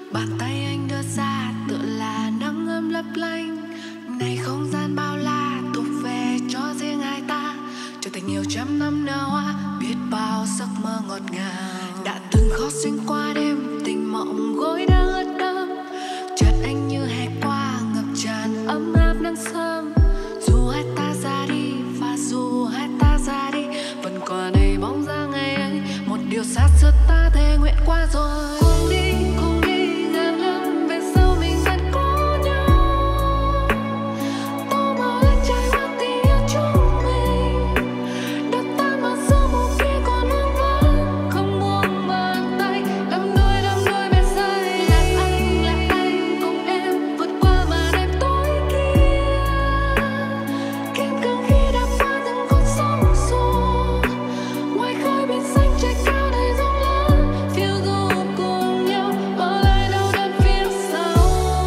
Bàn tay anh đưa ra tựa là nắng ấm lấp lánh. Này không gian bao la thuộc về cho riêng hai ta. Cho tình yêu trăm năm nở hoa, biết bao giấc mơ ngọt ngào. Đã từng khó xuyên qua đêm, tình mộng gối đã ướt đẫm. Chợt anh như hè qua, ngập tràn ấm áp nắng sớm. Dù hai ta ra đi và dù hai ta ra đi, vẫn còn đây bóng dáng ngày ấy. Một điều xa xưa ta thề nguyện qua rồi. Cùng đi ngàn năm về sau mình vẫn có nhau. Tô màu lên trái hoa tình yêu chúng mình. Đập tan vào sương mù kia còn vương vấn. Không buông bàn tay, đắm đuôi bên say. Là anh cùng em vượt qua màn đêm tối kia. Kiên cường khi đạp qua từng con sóng xô. Ngoài khơi biển xanh trời cao đầy rộng lớn. Phiêu du cùng nhau, bỏ lại đau đớn phía sau.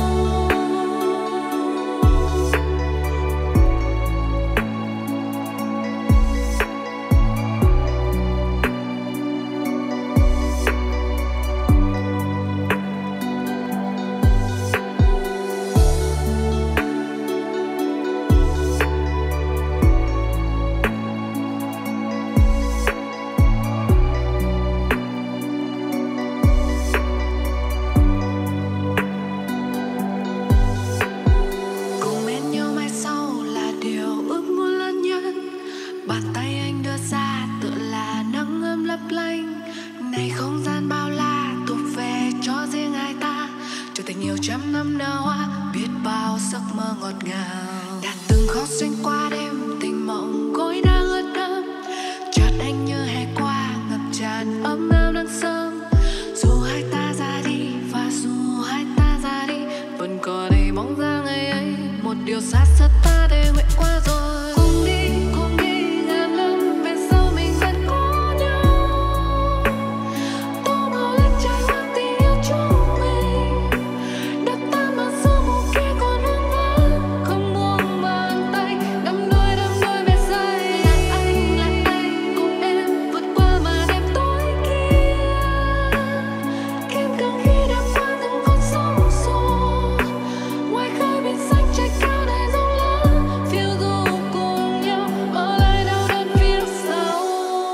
Cùng bên nhau mãi sau là điều ước muốn lớn nhất. Bàn tay anh đưa ra tựa là nắng ấm lấp lánh. Này không gian bao la thuộc về cho riêng hai ta. Cho tình yêu trăm năm nở hoa, biết bao giấc mơ ngọt ngào. Đã từng khó xuyên qua đêm, tình mộng gối đã ướt đẫm. Chợt anh như hè qua, ngập tràn ấm áp nắng sớm. Dù hai ta ra đi và dù hai ta ra đi, vẫn còn đây bóng dáng ngày ấy. Một điều xa xưa ta thề nguyện qua rồi. Cùng đi ngàn năm về sau mình vẫn có nhau. Tô màu lên trái hoa tình yêu chúng mình. Đập tan vào sương mù kia còn vương vấn. Không buông bàn tay, đắm đuôi bên say. Là anh cùng em vượt qua màn đêm tối kia. Kiên cường khi đạp qua từng con sóng xô. Ngoài khơi biển xanh trời cao đầy rộng lớn. Phiêu du cùng nhau, bỏ lại đau đớn phía sau.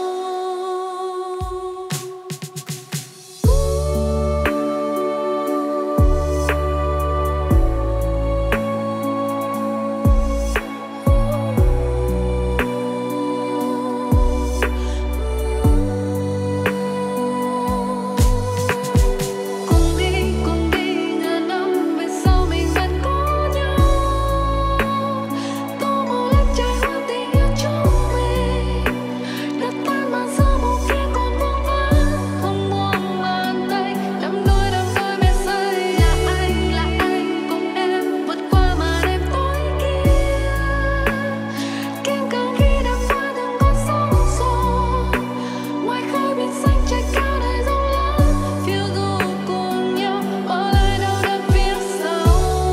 Cùng đi ngàn năm về sau mình vẫn có nhau. Tô màu lên trái hoa tình yêu chúng mình. Đập tan vào sương mù kia còn vương vấn. Không buông bàn tay, đắm đuôi bên say. Là anh cùng em vượt qua màn đêm tối kia. Kiên cường khi đạp qua từng con sóng xô. Ngoài khơi biển xanh trời cao đầy rộng lớn. Phiêu du cùng nhau, bỏ lại đau đớn phía sau.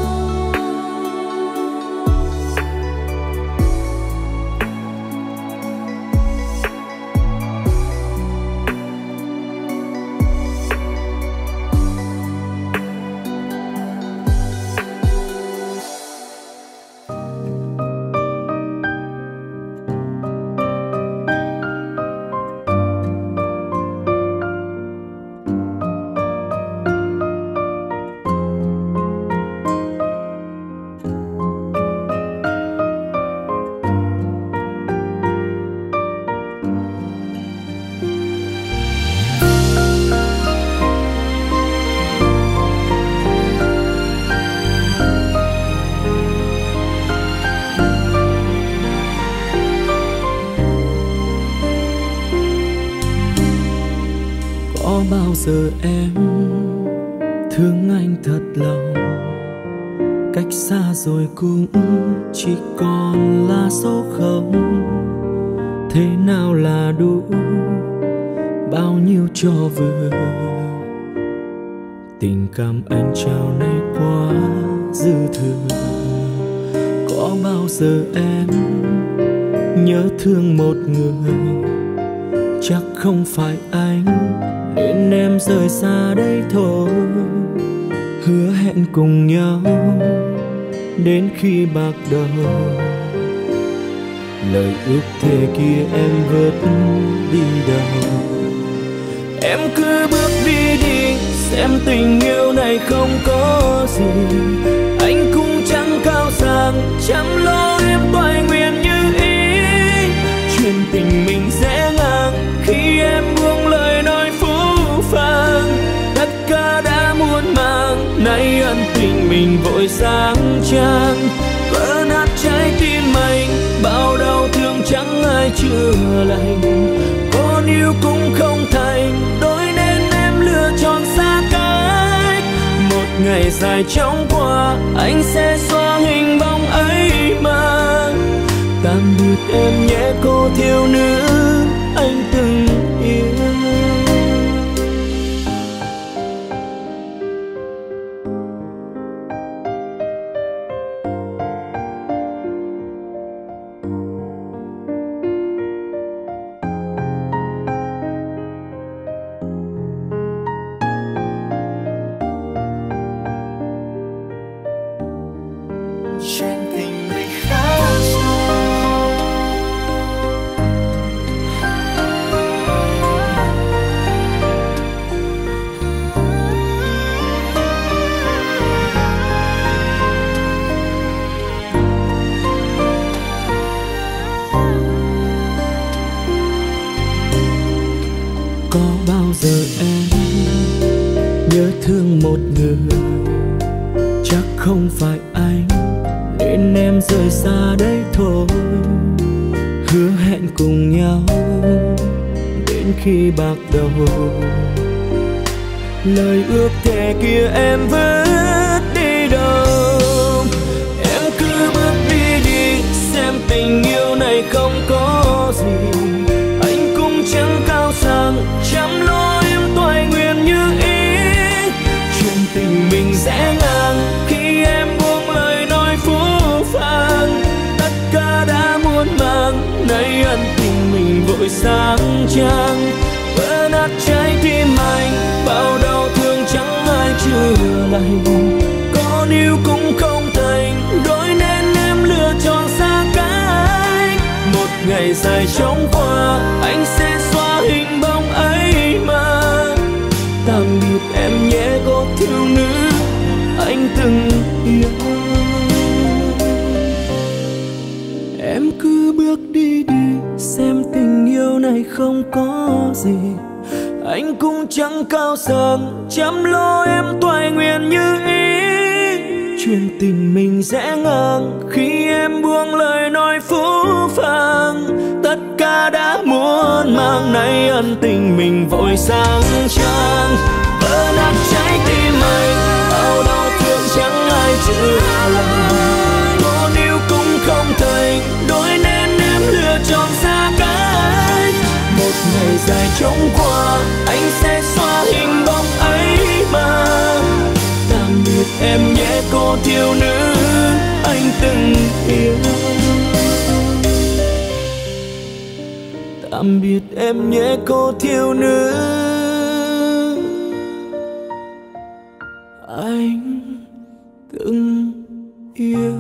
Có bao giờ em thương anh thật lòng, cách xa rồi cũng chỉ còn là số không. Thế nào là đủ, bao nhiêu cho vừa. Tình cảm anh trao này quá dư thừa. Có bao giờ em nhớ thương một người, chắc không phải anh nên em rời xa đây thôi. hứa hẹn cùng nhau đến khi bạc đầu. Lời ước thề kia em vớt đi đâu? Em cứ bước đi đi, xem tình yêu này không có gì. Anh cũng chẳng cao sang, chẳng lo em toại nguyện như ý. Chuyện tình mình sẽ ngang khi em buông lời nói phũ phàng. Tất cả đã muộn màng, nay ân tình mình vội sáng trang. Vỡ nát trái tim anh, bao đau thương chẳng ai chữa lành. Con yêu cũng không thành, đôi nên em lựa chọn xa cách. Một ngày dài chóng qua, anh sẽ xóa hình bóng ấy mà. Tạm biệt em nhé cô thiếu nữ anh từng yêu. Có bao giờ em nhớ thương một người, chắc không phải anh nên em rời xa đây thôi. Hứa hẹn cùng nhau đến khi bạc đầu. Lời ước thề kia em vớt đi đâu? Em cứ bước đi đi, xem tình yêu này không có gì. Anh cũng chẳng cao sang, chẳng lo em toại nguyện như ý. Chuyện tình mình sẽ ngang khi em buông lời nói phũ phàng. Tất cả đã muộn màng, nay ân tình mình vội sáng trang. Vỡ nát trái tim anh, bao đau thương chẳng ai chữa lành. Con yêu cũng không thành, đôi nên em lựa chọn xa cách. Một ngày dài chóng qua, anh sẽ xóa hình bóng ấy mà. Tạm biệt em nhé cô thiếu nữ anh từng yêu. Em cứ bước đi đi, xem tình yêu này không có gì. Anh cũng chẳng cao sang, chăm lo em toại nguyện như ý. Chuyện tình mình sẽ ngang khi em buông lời nói phũ phàng. Tất cả đã muộn màng, nay ân tình mình vội sáng trang. Vỡ nát trái tim anh, bao đau thương chẳng ai chữa lành. Con yêu cũng không thành, đôi nên em lựa chọn xa cách. Một ngày dài chóng qua, anh sẽ xóa hình bóng ấy mà. Tạm biệt em nhé cô thiếu nữ anh từng yêu. Tạm biệt em nhé cô thiếu nữ anh từng yêu.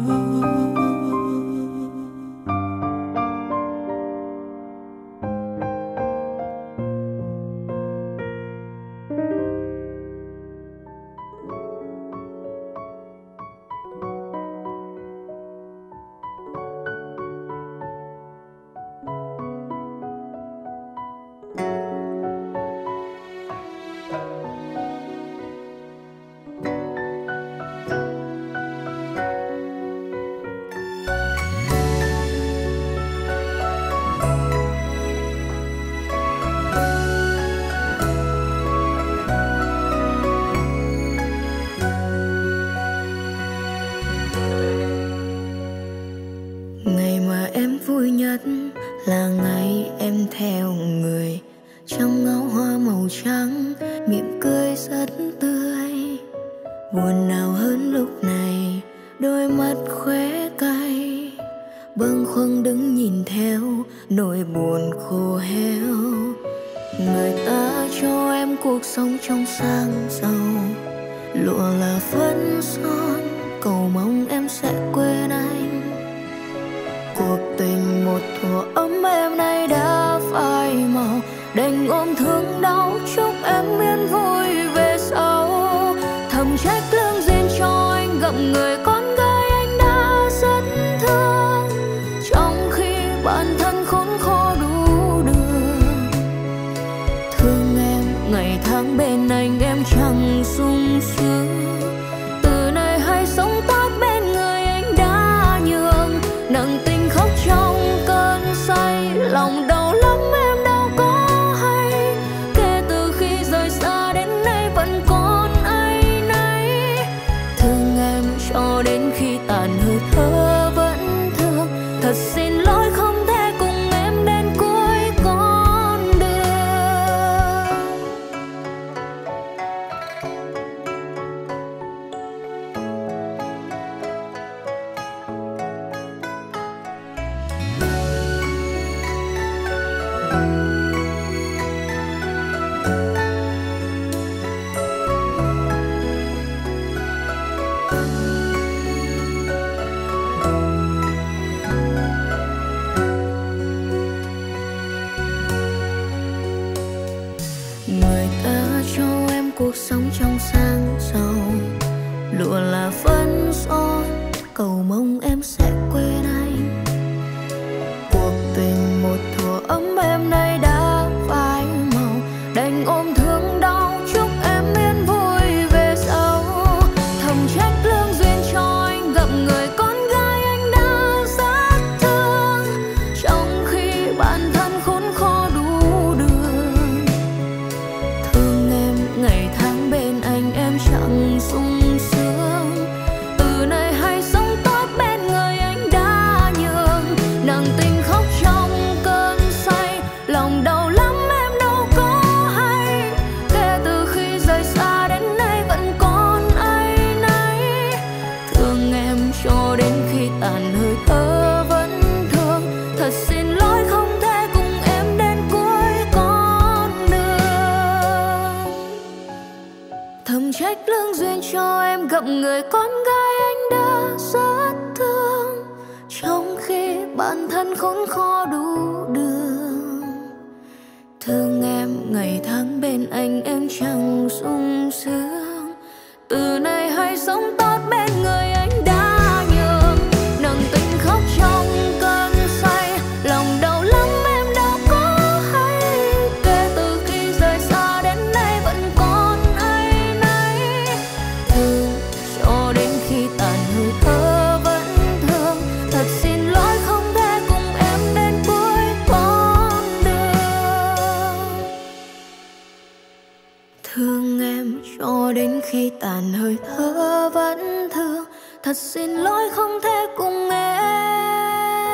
vui nhất là ngày em theo người trong áo hoa màu trắng, miệng cười rất tươi. Buồn nào hơn lúc này, đôi mắt khóe cay, bâng khuâng đứng nhìn theo nỗi buồn khô héo. Người ta cho em cuộc sống trong sang giàu, lụa là phấn son, cầu mong em sẽ quên anh. Cuộc tình một thuở ấm êm nay đã phai màu, đành ôm thương đau chúc em yên vui về sau. Thầm trách lương duyên cho anh gặp người con gái anh đã rất thương, trong khi bản thân khốn khổ đủ đường. Thương em ngày tháng bên anh em chẳng sung sướng, từ nay hay sống tốt bên người anh đã nhường. Nặng tình khóc trong cơn say, lòng đau lắm em đâu có hay. Kể từ khi rời xa đến nay vẫn còn áy náy. Thương em cho đến khi tàn hơi thở vẫn thương. Thật xin lỗi không thể cùng em đến cuối con đường. Người ta cho em cuộc sống trong sang giàu, lụa là phấn son, cầu mong em sẽ quên anh. Cuộc tình một thuở ấm êm nay đã phai màu, đành ôm thương đau chúc em yên vui về sau. Thầm trách lương duyên cho anh gặp người con gái anh đã rất thương, trong khi bản thân khốn khổ đủ đường. Thương em ngày tháng bên anh em chẳng sung sướng, từ nay hay sống tốt bên người anh đã nhường. Nặng tình khóc trong cơn say, lòng đau lắm em đâu có hay. Kể từ khi rời xa đến nay vẫn còn áy náy. Thương em cho đến khi tàn hơi thở vẫn thương. Thật xin lỗi không thể cùng em đến cuối con đường. Thầm trách lương duyên cho em gặp người con gái anh đã rất thương, trong khi bản thân khốn khó đủ đường. Thương em ngày tháng bên anh em chẳng sung sướng, từ nay hay sống tốt bên người anh đã nhường. Nặng tình khóc trong cơn say, lòng đau lắm em đâu có hay. Kể từ khi rời xa đến nay vẫn còn áy náy. Thương cho đến khi tàn hơi thở vẫn thương. Thật xin lỗi không thể cùng em đến cuối con đường. Thương em cho đến khi tàn hơi thở vẫn thương. Thật xin lỗi không thể cùng em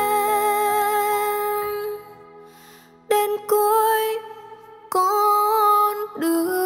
đến cuối con đường.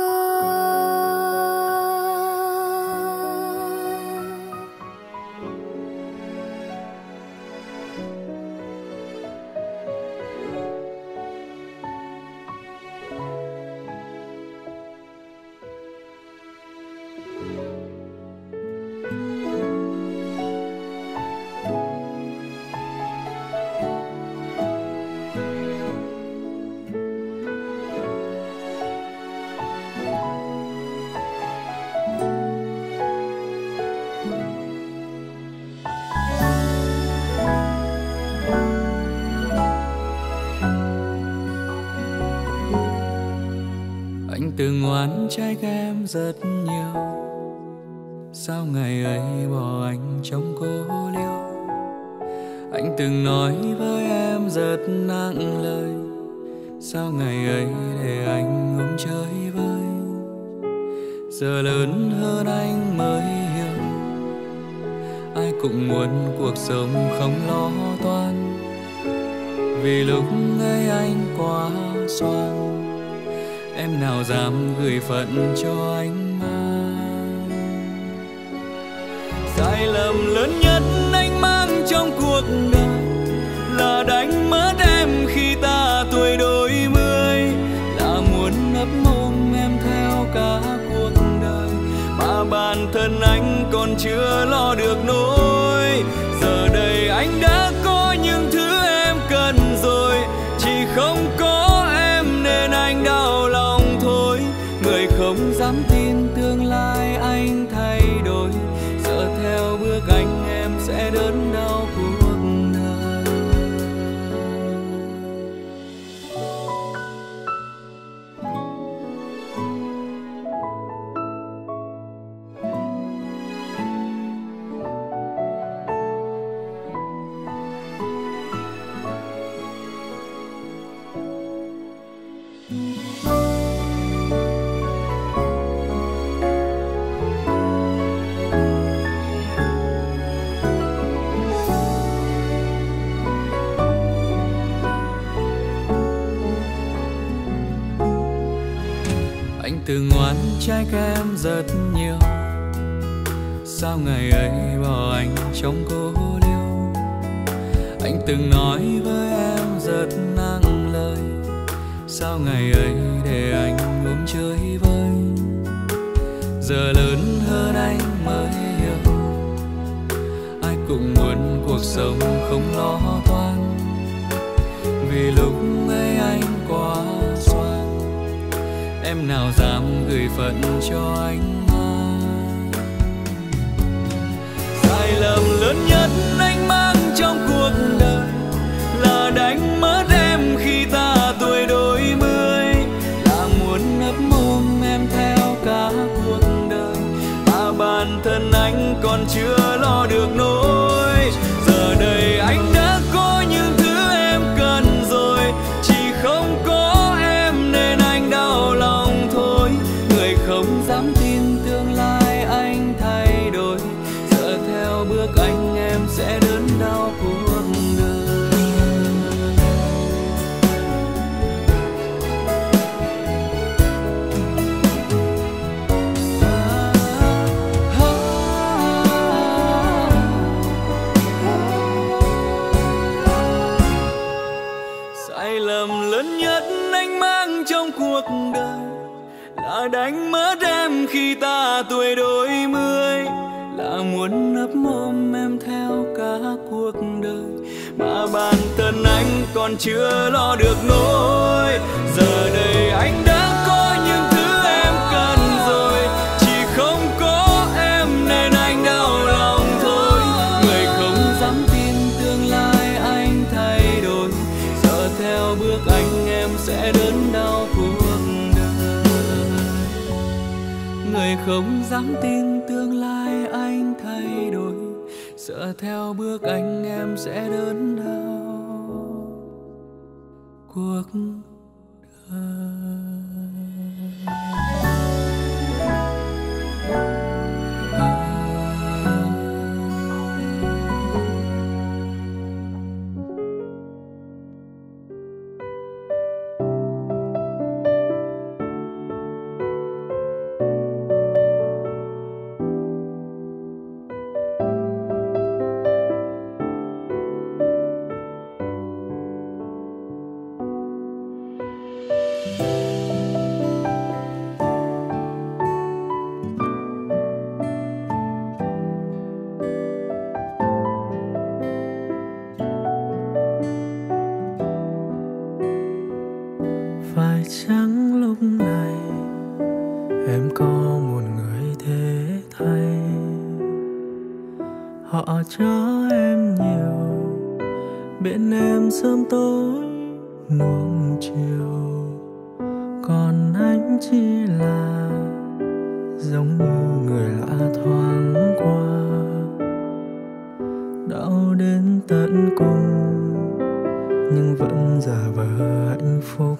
Anh từng oán trách em rất nhiều, sao ngày ấy bỏ anh trong cô liêu. Anh từng nói với em rất nặng lời, sao ngày ấy để anh ôm chơi vơi. Giờ lớn hơn anh mới hiểu, ai cũng muốn cuộc sống không lo toan. Vì lúc ấy anh quá xoan, em nào dám gửi phận cho anh mang. Sai lầm lớn nhất anh mang trong cuộc đời là đánh mất em khi ta tuổi đôi mươi, là muốn ấp ôm em theo cả cuộc đời mà bản thân anh còn chưa lo được nỗi. Giờ đây anh đã có những thứ em cần rồi, chỉ không có em nên anh đau lòng thôi. Người không dám tin tương lai anh thay đổi, giờ theo bước anh em sẽ đớn đau cuộc đời. Anh từng ngoan trái kem rất nhiều, sao ngày ấy bỏ anh trong cô liêu. Anh từng nói với em rất nặng lời, sao ngày ấy để anh uống chơi vơi. Giờ lớn hơn anh mới hiểu, ai cũng muốn cuộc sống không lo toan. Vì lúc ấy anh quá xoan, em nào dám gửi phận cho anh mang. Sai lầm lớn nhất anh mang trong cuộc đời là đánh mất em khi ta tuổi đôi mươi, là muốn ấp mồm em theo cả cuộc đời mà bản thân anh còn chưa lo được nỗi. Giờ đây anh đã có những thứ em cần rồi, chỉ không có em nên anh đau lòng thôi. Người không dám tin tương lai anh thay đổi, giờ theo bước anh em sẽ đớn đau cuộc đời. Sai lầm lớn nhất anh mang trong cuộc đời là đánh mất em khi ta tuổi đôi mươi, là muốn ấp mồm em theo cả cuộc đời mà bản thân anh còn chưa lo được nỗi. Giờ đây anh đã có những thứ em cần rồi, chỉ không có em nên anh đau lòng thôi. Người không dám tin tương lai anh thay đổi, giờ theo bước anh em sẽ đớn đau cuộc đời. Người không dám tin tương lai anh thay đổi, sợ theo bước anh em sẽ đớn đau cuộc đời. Phải chăng lúc này em có một người thế thay, họ cho em nhiều, bên em sớm tối nuông chiều, còn anh chỉ là giống như người lạ thoáng qua, đau đến tận cùng nhưng vẫn giả vờ hạnh phúc.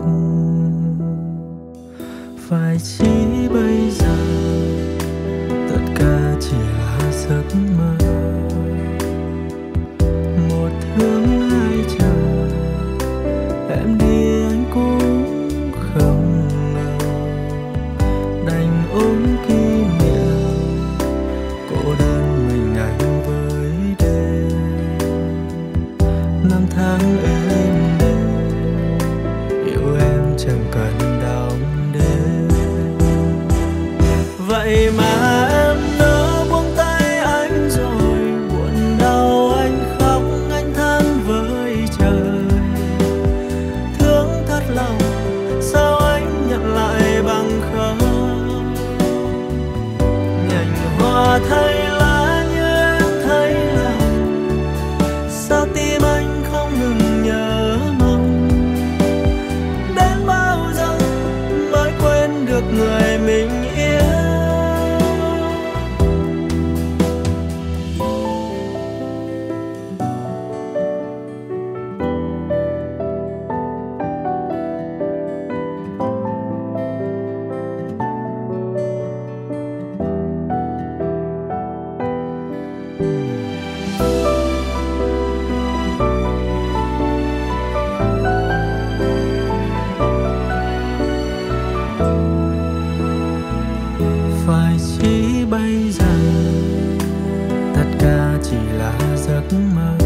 Phải chỉ bây giờ tất cả chỉ là giấc mơ, một thương hai chờ, em đi anh cũng không ngờ, đành ôm kỷ niệm cô đơn mình anh với đêm. Năm tháng êm đềm yêu em chẳng cần đong đếm, vậy mà em người mình yêu. Phải chỉ bây giờ tất cả chỉ là giấc mơ,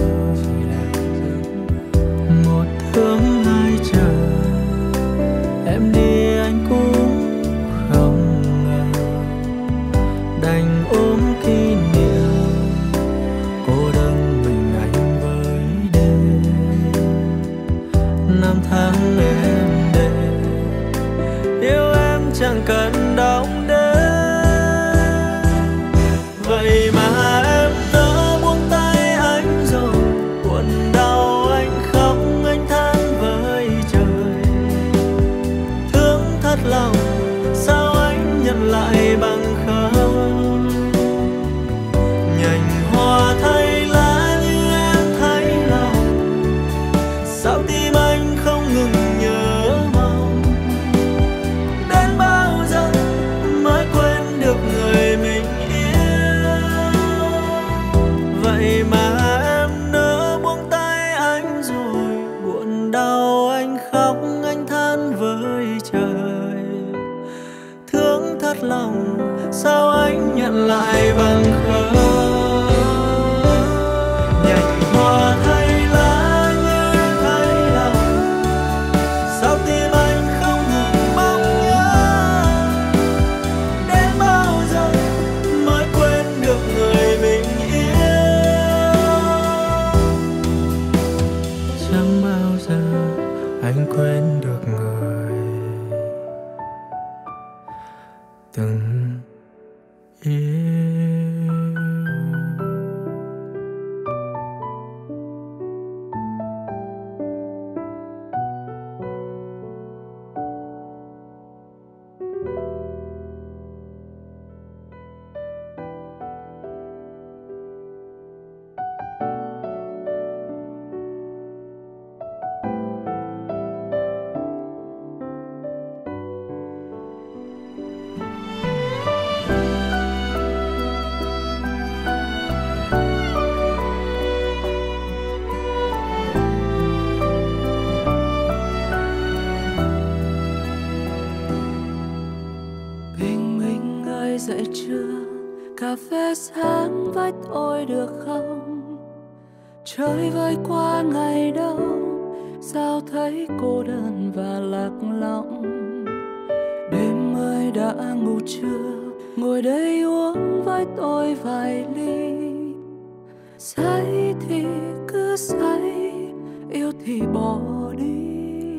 một thương hai chờ. Em đi anh cũng không ngờ, đành ôm kỷ niệm cô đơn mình anh với đêm. Năm tháng em để yêu em chẳng cần đong đếm. Vậy mà em đã buông tay anh rồi, buồn đau anh khóc anh than với trời. Thương thật lòng sao anh nhận lại bằng không. Nhành hoa thay lá như em thấy lòng, sao tim anh không ngừng nhớ mong. Đến bao giờ mới quên được người mình yêu. Vậy mà em nỡ buông tay anh rồi, buồn đau anh khóc anh than với trời. Thương thật lòng sao anh nhận lại bằng không. Nhành hoa thay lá như thấy lòng, sao tim anh không ngừng mong nhớ. Đến bao giờ mới quên được người mình yêu. Chẳng bao giờ anh quên được người từng yêu. Dậy trưa cà phê sáng với tôi được không? Chơi vơi qua ngày đâu sao thấy cô đơn và lạc lõng. Đêm ơi đã ngủ chưa, ngồi đây uống với tôi vài ly. Say thì cứ say, yêu thì bỏ đi.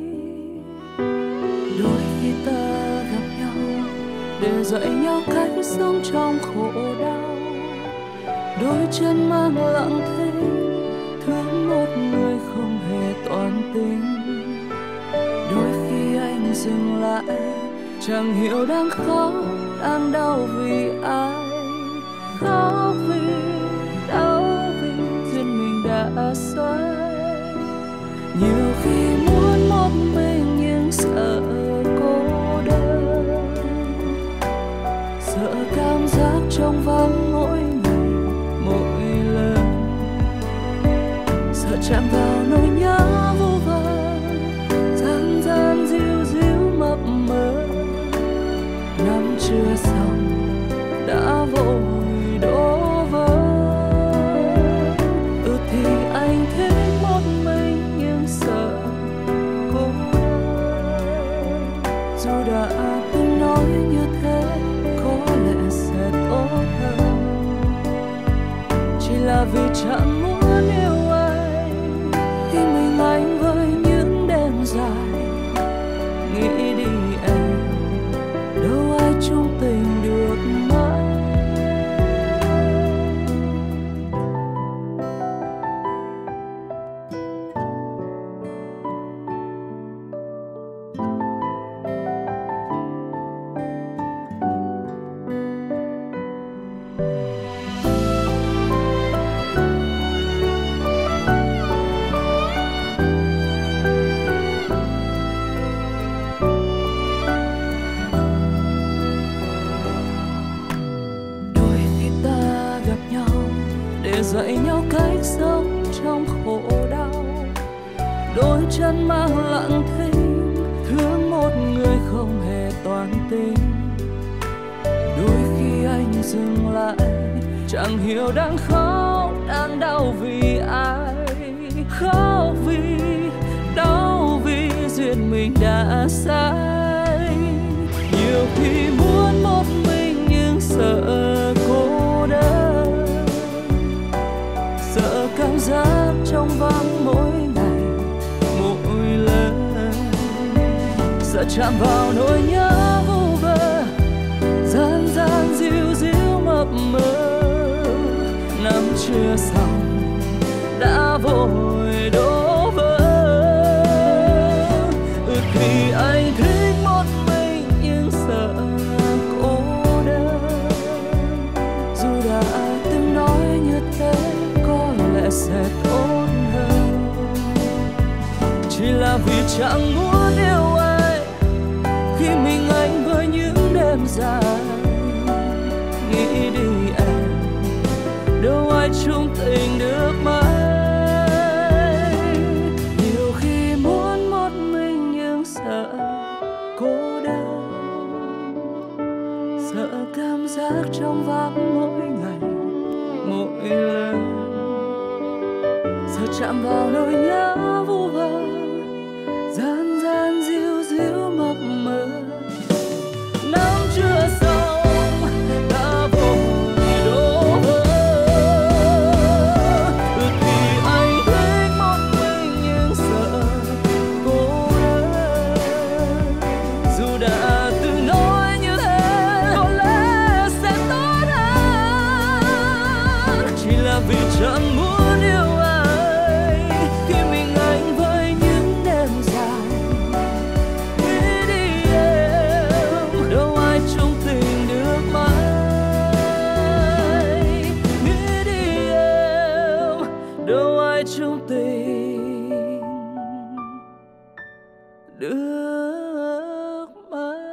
Đôi khi ta gặp nhau để dạy nhau cách sống trong khổ đau. Đôi chân mang lặng thinh, thương một người không hề toàn tình. Đôi khi anh dừng lại, chẳng hiểu đang khóc, đang đau vì ai. Khóc vì, đau vì duyên mình đã xoay. Nhiều khi muốn một mình nhưng sợ cô đơn, sợ cảm giác trống vắng mỗi ngày mỗi lần, sợ chạm vào nỗi nhớ vô vàn, gian gian díu díu mập mờ. Năm chưa xong đã vội đổ vỡ. Thì anh thích một mình nhưng sợ cô đơn. Dù đã từng nói như thế có lẽ sẽ tốt hơn, chỉ là vì chẳng muốn yêu anh khi mình anh với những đêm dài. Nghĩ đi em, đâu ai chung tình được mãi. dạy nhau cách sống trong khổ đau. Đôi chân mang lặng thinh, thương một người không hề toan tính. Đôi khi anh dừng lại, chẳng hiểu đang khóc đang đau vì ai. Khóc vì đau vì duyên mình đã sai. Nhiều khi muốn một mình nhưng sợ cô đơn, sợ cảm giác trong vắng mỗi ngày mỗi lần, sợ chạm vào nỗi nhớ vu vơ gian gian dịu dịu mập mờ. Năm chưa xong đã vội đổ vỡ. Vì anh thích một mình nhưng sợ cô đơn. Dù đã từng nói như thế có lẽ sẽ tốt hơn. Chỉ là vì chẳng muốn yêu ai khi mình anh với những đêm dài. Nghĩ đi em, đâu ai chung tình được mãi. Nhiều khi muốn một mình nhưng sợ cô đơn, sợ cảm giác trong vắng mỗi ngày mỗi lần, sợ chạm vào nỗi nhớ vu vơ gian gian dịu dịu mập mờ. Năm chưa xong đã vội đổ vỡ. Thì anh thích một mình nhưng sợ cô đơn. Dù đã từng nói như thế có lẽ sẽ tốt hơn. Chỉ là vì chẳng muốn yêu ai khi mình anh với những đêm dài. Nghĩ đi em, đâu ai chung tình được mãi. Nghĩ đi em, đâu ai chung tình được mãi.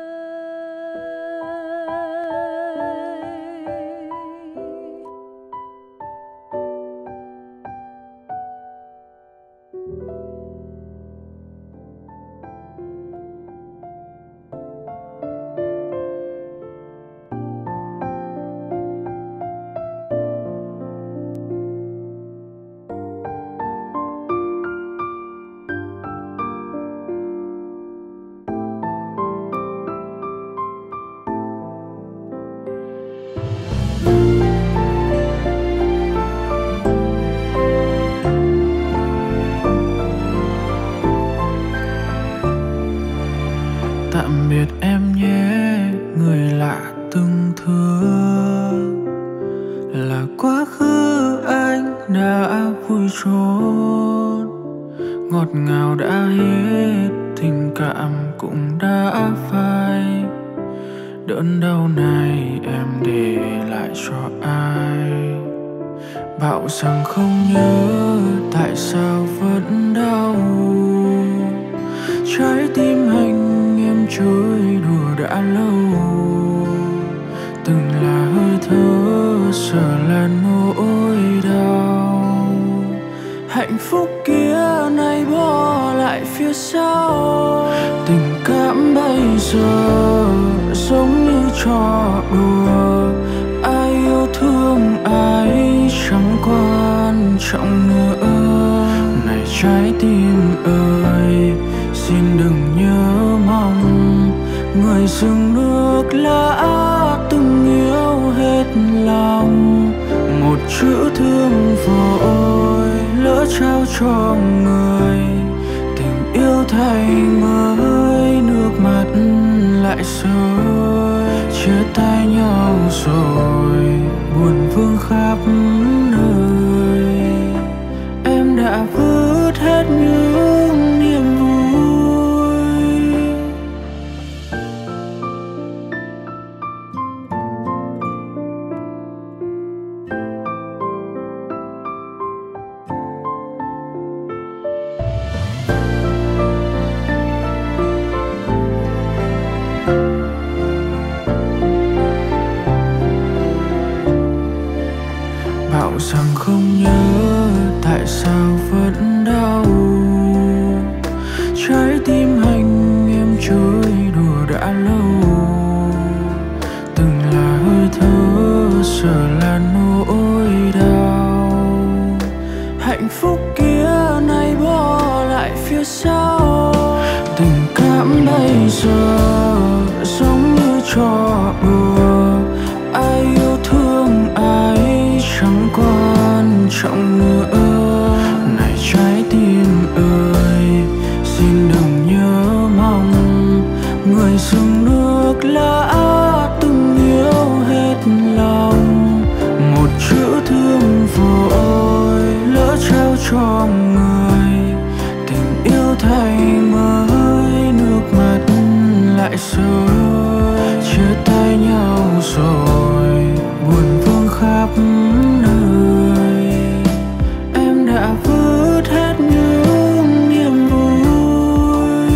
Tạm biệt em nhé, người lạ từng thưa. Là quá khứ anh đã vui trốn, ngọt ngào đã hết, tình cảm cũng đã phai. Đớn đau này em để lại cho ai? Bảo rằng không nhớ, tại sao vẫn đau? Trái tim anh em trôi đùa đã lâu, từng là hơi thở giờ là nỗi đau. Hạnh phúc kia nay bỏ lại phía sau. Tình cảm bây giờ giống như trò đùa, ai yêu thương ai chẳng quan trọng nữa. Này trái tim ơi, xin đừng nhớ mong người dừng nước lã từng yêu hết lòng. Một chữ thương vội lỡ trao cho người, tình yêu thay mới nước mắt lại rơi. Chia tay nhau rồi buồn vương khắp nơi, em đã vứt hết những niềm vui. từng là hơi thở giờ là nỗi đau. Hạnh phúc kia nay bỏ lại phía sau. Tình cảm bây giờ giống như trò đùa, ai yêu thương ai chẳng quan trọng nữa. Này trái tim ơi, xin đừng nhớ mong người dừng nước lã từng yêu hết lòng. Một chữ thương vội lỡ trao cho người, tình yêu thay mới nước mắt lại rơi. Chia tay nhau rồi buồn vương khắp nơi, em đã vứt hết những niềm vui.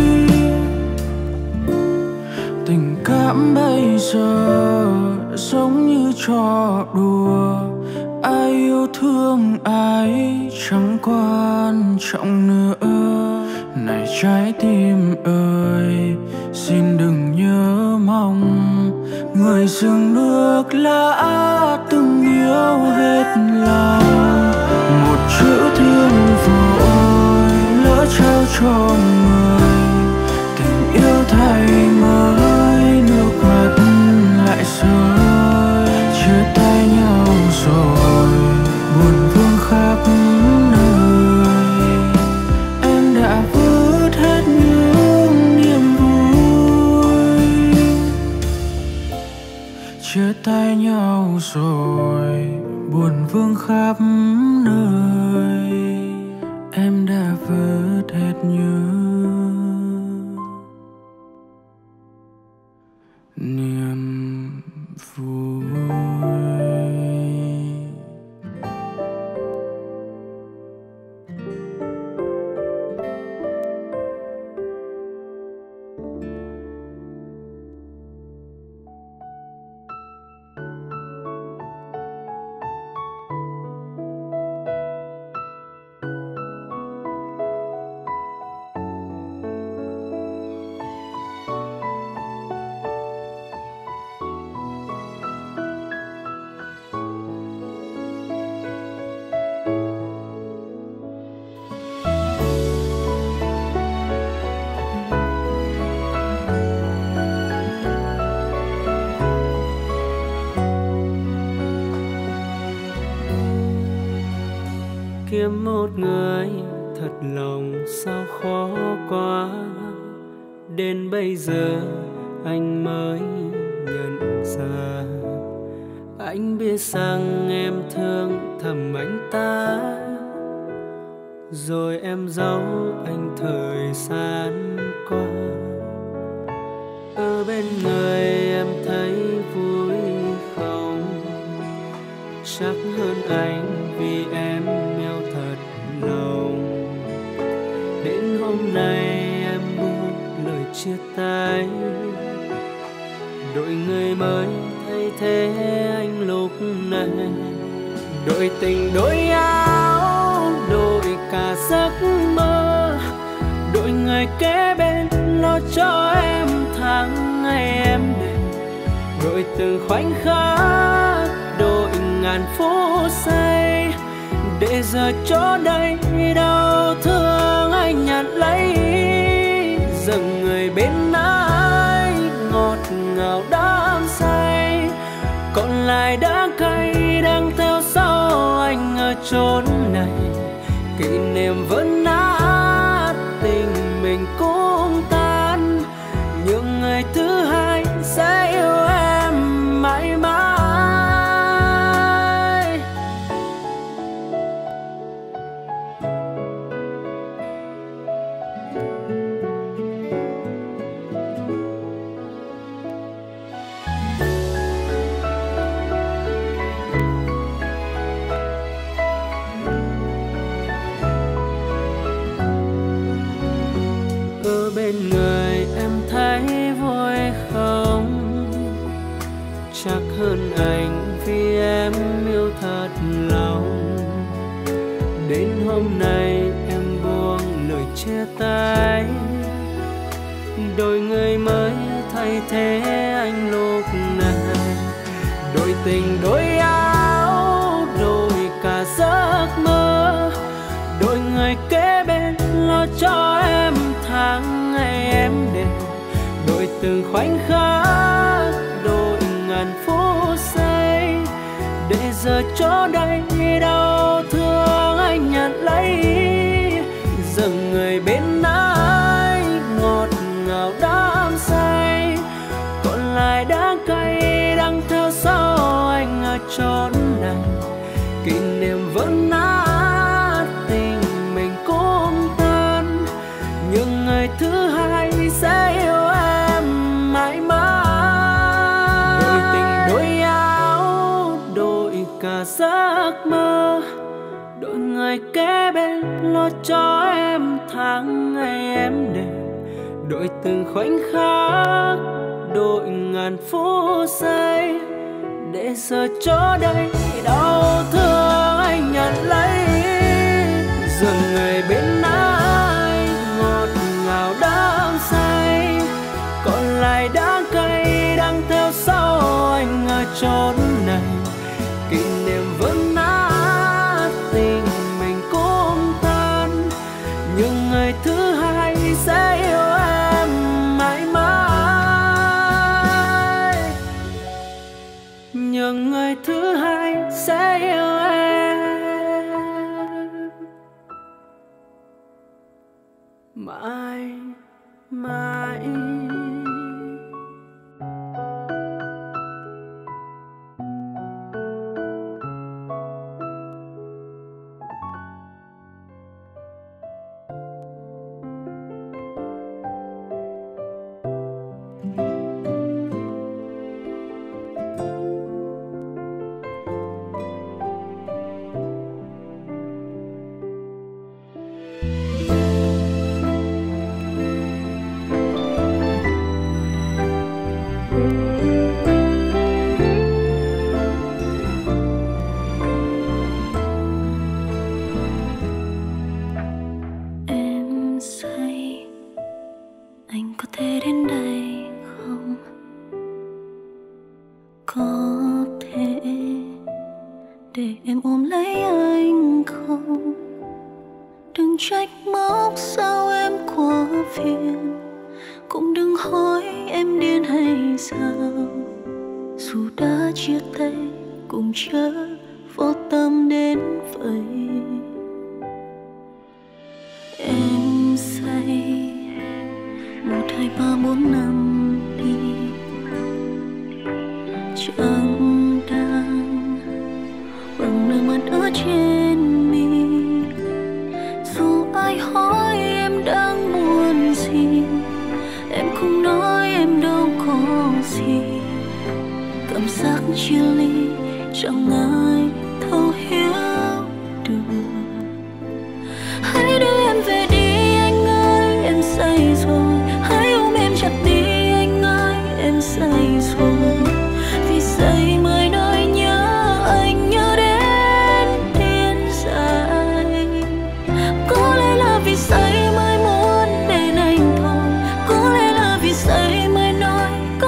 Tình cảm bây giờ giống như trò đùa, ai yêu thương ai chẳng quan trọng nữa. Này trái tim ơi, xin đừng nhớ mong người dừng nước lã từng yêu hết lòng. Một chữ thương vội lỡ trao cho người, tình yêu thay mới nước mắt lại rơi. Chia tay nhau rồi buồn vương khắp nơi, em đã vứt hết những niềm vui. Chia tay nhau rồi buồn vương khắp nơi, em đã vứt hết những niềm vui. Kiếm một người thật lòng sao khó quá, đến bây giờ anh mới nhận ra. Anh biết rằng em thương thầm anh ta, rồi em giấu anh thời gian qua. Ở bên người em thấy vui không? Chắc hơn anh vì em yêu thật lòng. Đến hôm nay em buông lời chia tay, đổi người mới thay thế anh lúc này. Đổi tình đổi áo, đổi cả giấc mơ, đổi người kế bên lo cho em tháng ngày em đêm. Đổi từng khoảnh khắc, đổi ngàn phút giây, để giờ chỗ đây đau thương anh nhận lấy. Dừng người bên anh ngọt ngào đắm say, còn lại đã cay đang theo sau anh ở chốn này. Kỷ niệm vẫn nát, tình mình cũng tan, nhưng người thứ hai sẽ yêu em mãi mãi. Ở bên người em thấy vui không? Chắc hơn anh vì em yêu thật lòng. Đến hôm nay em buông lời chia tay, đổi người mới thay thay thế anh lúc này. Đổi tình đổi áo, đổi cả giấc mơ, đổi người kế bên lo cho em tháng ngày em đều. Đổi từng khoảnh khắc, đổi ngàn phút giây, để giờ chỗ đây đau thương anh nhận lấy. Dừng người bên anh ngọt ngào đắm say, còn lại đắng cay đang theo sau anh ở chốn này. Kỷ niệm vẫn nát, tình mình cũng tan, nhưng ngày thứ hai sẽ yêu em mãi mãi. Đổi tình đổi áo, đổi cả giấc mơ, đổi người kế bên lo cho em tháng ngày em đều. Đổi từng khoảnh khắc, đổi ngàn phút giây, để giờ chỗ đây đau thương anh nhận lấy. Dừng người bên anh ngọt ngào đắm say, còn lại đắng cay đang theo sau anh ở chốn này. Kỷ niệm vẫn nát, tình mình cũng tan, nhưng ngày thứ hai sẽ yêu em mãi mãi. Nhưng ngày thứ hai sẽ yêu em mãi mãi.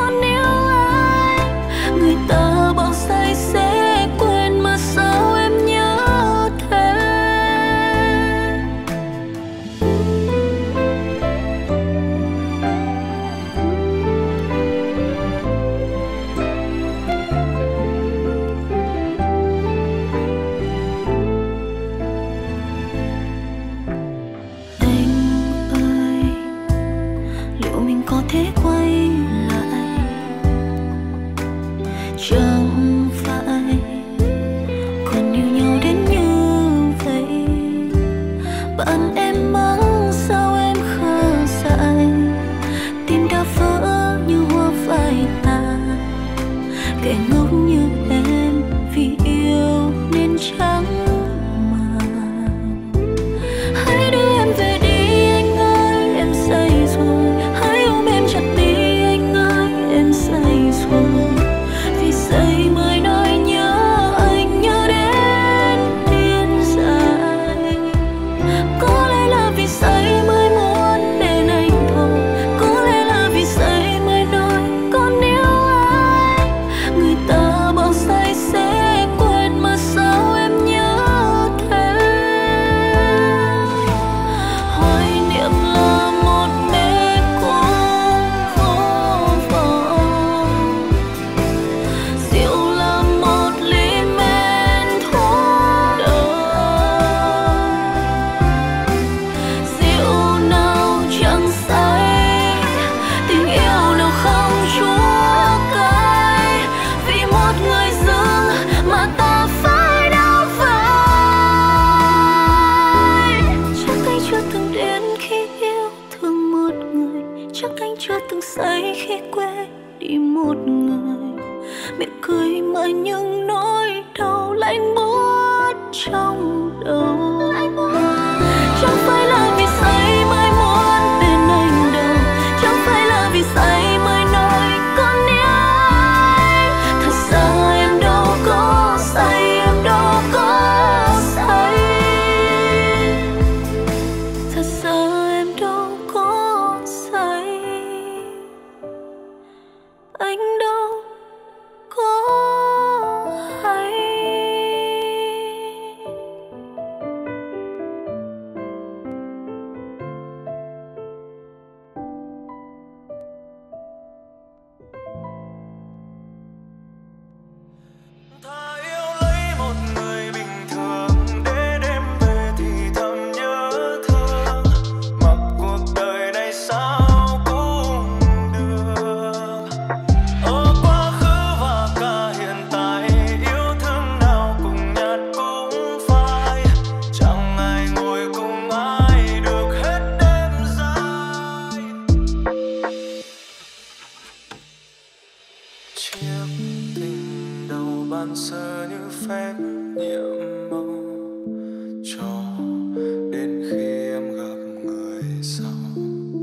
Người ta bảo say sẽ quên mà sao em nhớ một người, miệng cười mà những nỗi đau lạnh buốt trong đầu. Chẳng phải là vì say mới muốn bên anh đâu, chẳng phải là vì say mới nói con yêu. Thật ra em đâu có say, em đâu có say. Thật ra em đâu có say, anh đâu có hay. Thà yêu lấy một người bình thường để đêm về thì thầm nhớ thương, mặc cuộc đời này sao cũng được. Ở quá khứ và cả hiện tại, yêu thương nào cùng nhạt cũng phai. Chẳng ai ngồi cùng ai được hết đêm dài. Chiếc tình đầu ban sơ như phép nhiệm màu, cho đến khi em gặp người sau.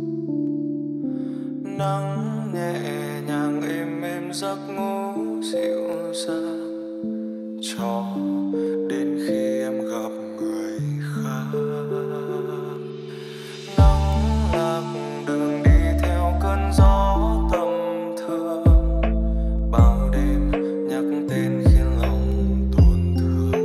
Nắng nhẹ nhàng êm êm giấc ngủ dịu dàng, cho đến khi em gặp người khác. Nắng lạc đường đi theo cơn gió tâm thương, bao đêm nhắc tên khiến lòng tổn thương.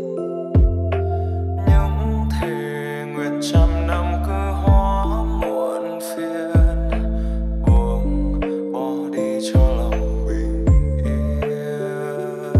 Những thề nguyện trăm năm cứ hóa muộn phiền, buông bỏ đi cho lòng bình yên.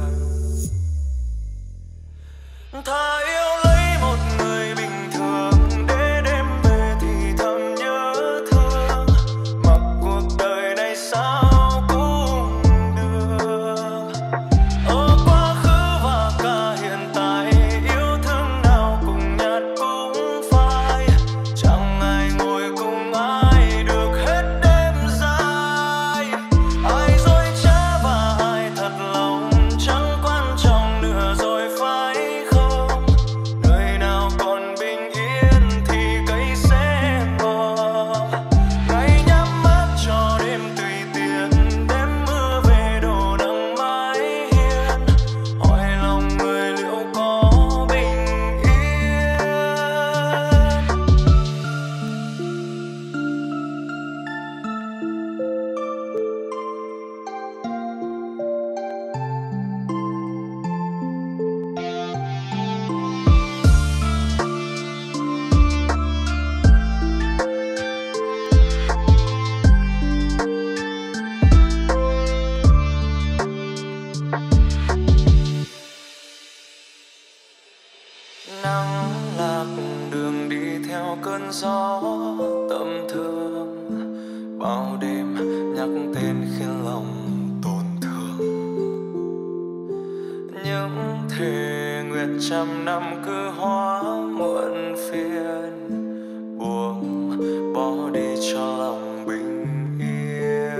Thà yêu lấy một người bình thường để đêm về thì thầm nhớ thương, mặc cuộc đời này sao cũng được. Ở quá khứ và cả hiện tại, yêu thương nào cùng nhạt cũng phai. Chẳng ai ngồi cùng ai được hết đêm dài. Ai dối trá và ai thật lòng chẳng quan trọng nữa rồi phải không? Nơi nào còn bình yên thì cây sẽ mọc. Ngày nhắm mắt cho đêm tùy tiện, đêm mưa về đổ nắng mái hiên. Hỏi lòng người liệu có bình yên. Nắng lạc đường đi theo cơn gió tâm thương, bao đêm nhắc tên khiến lòng tổn thương. Những thề nguyện trăm năm cứ hóa muộn phiền, buông bỏ đi cho lòng bình yên.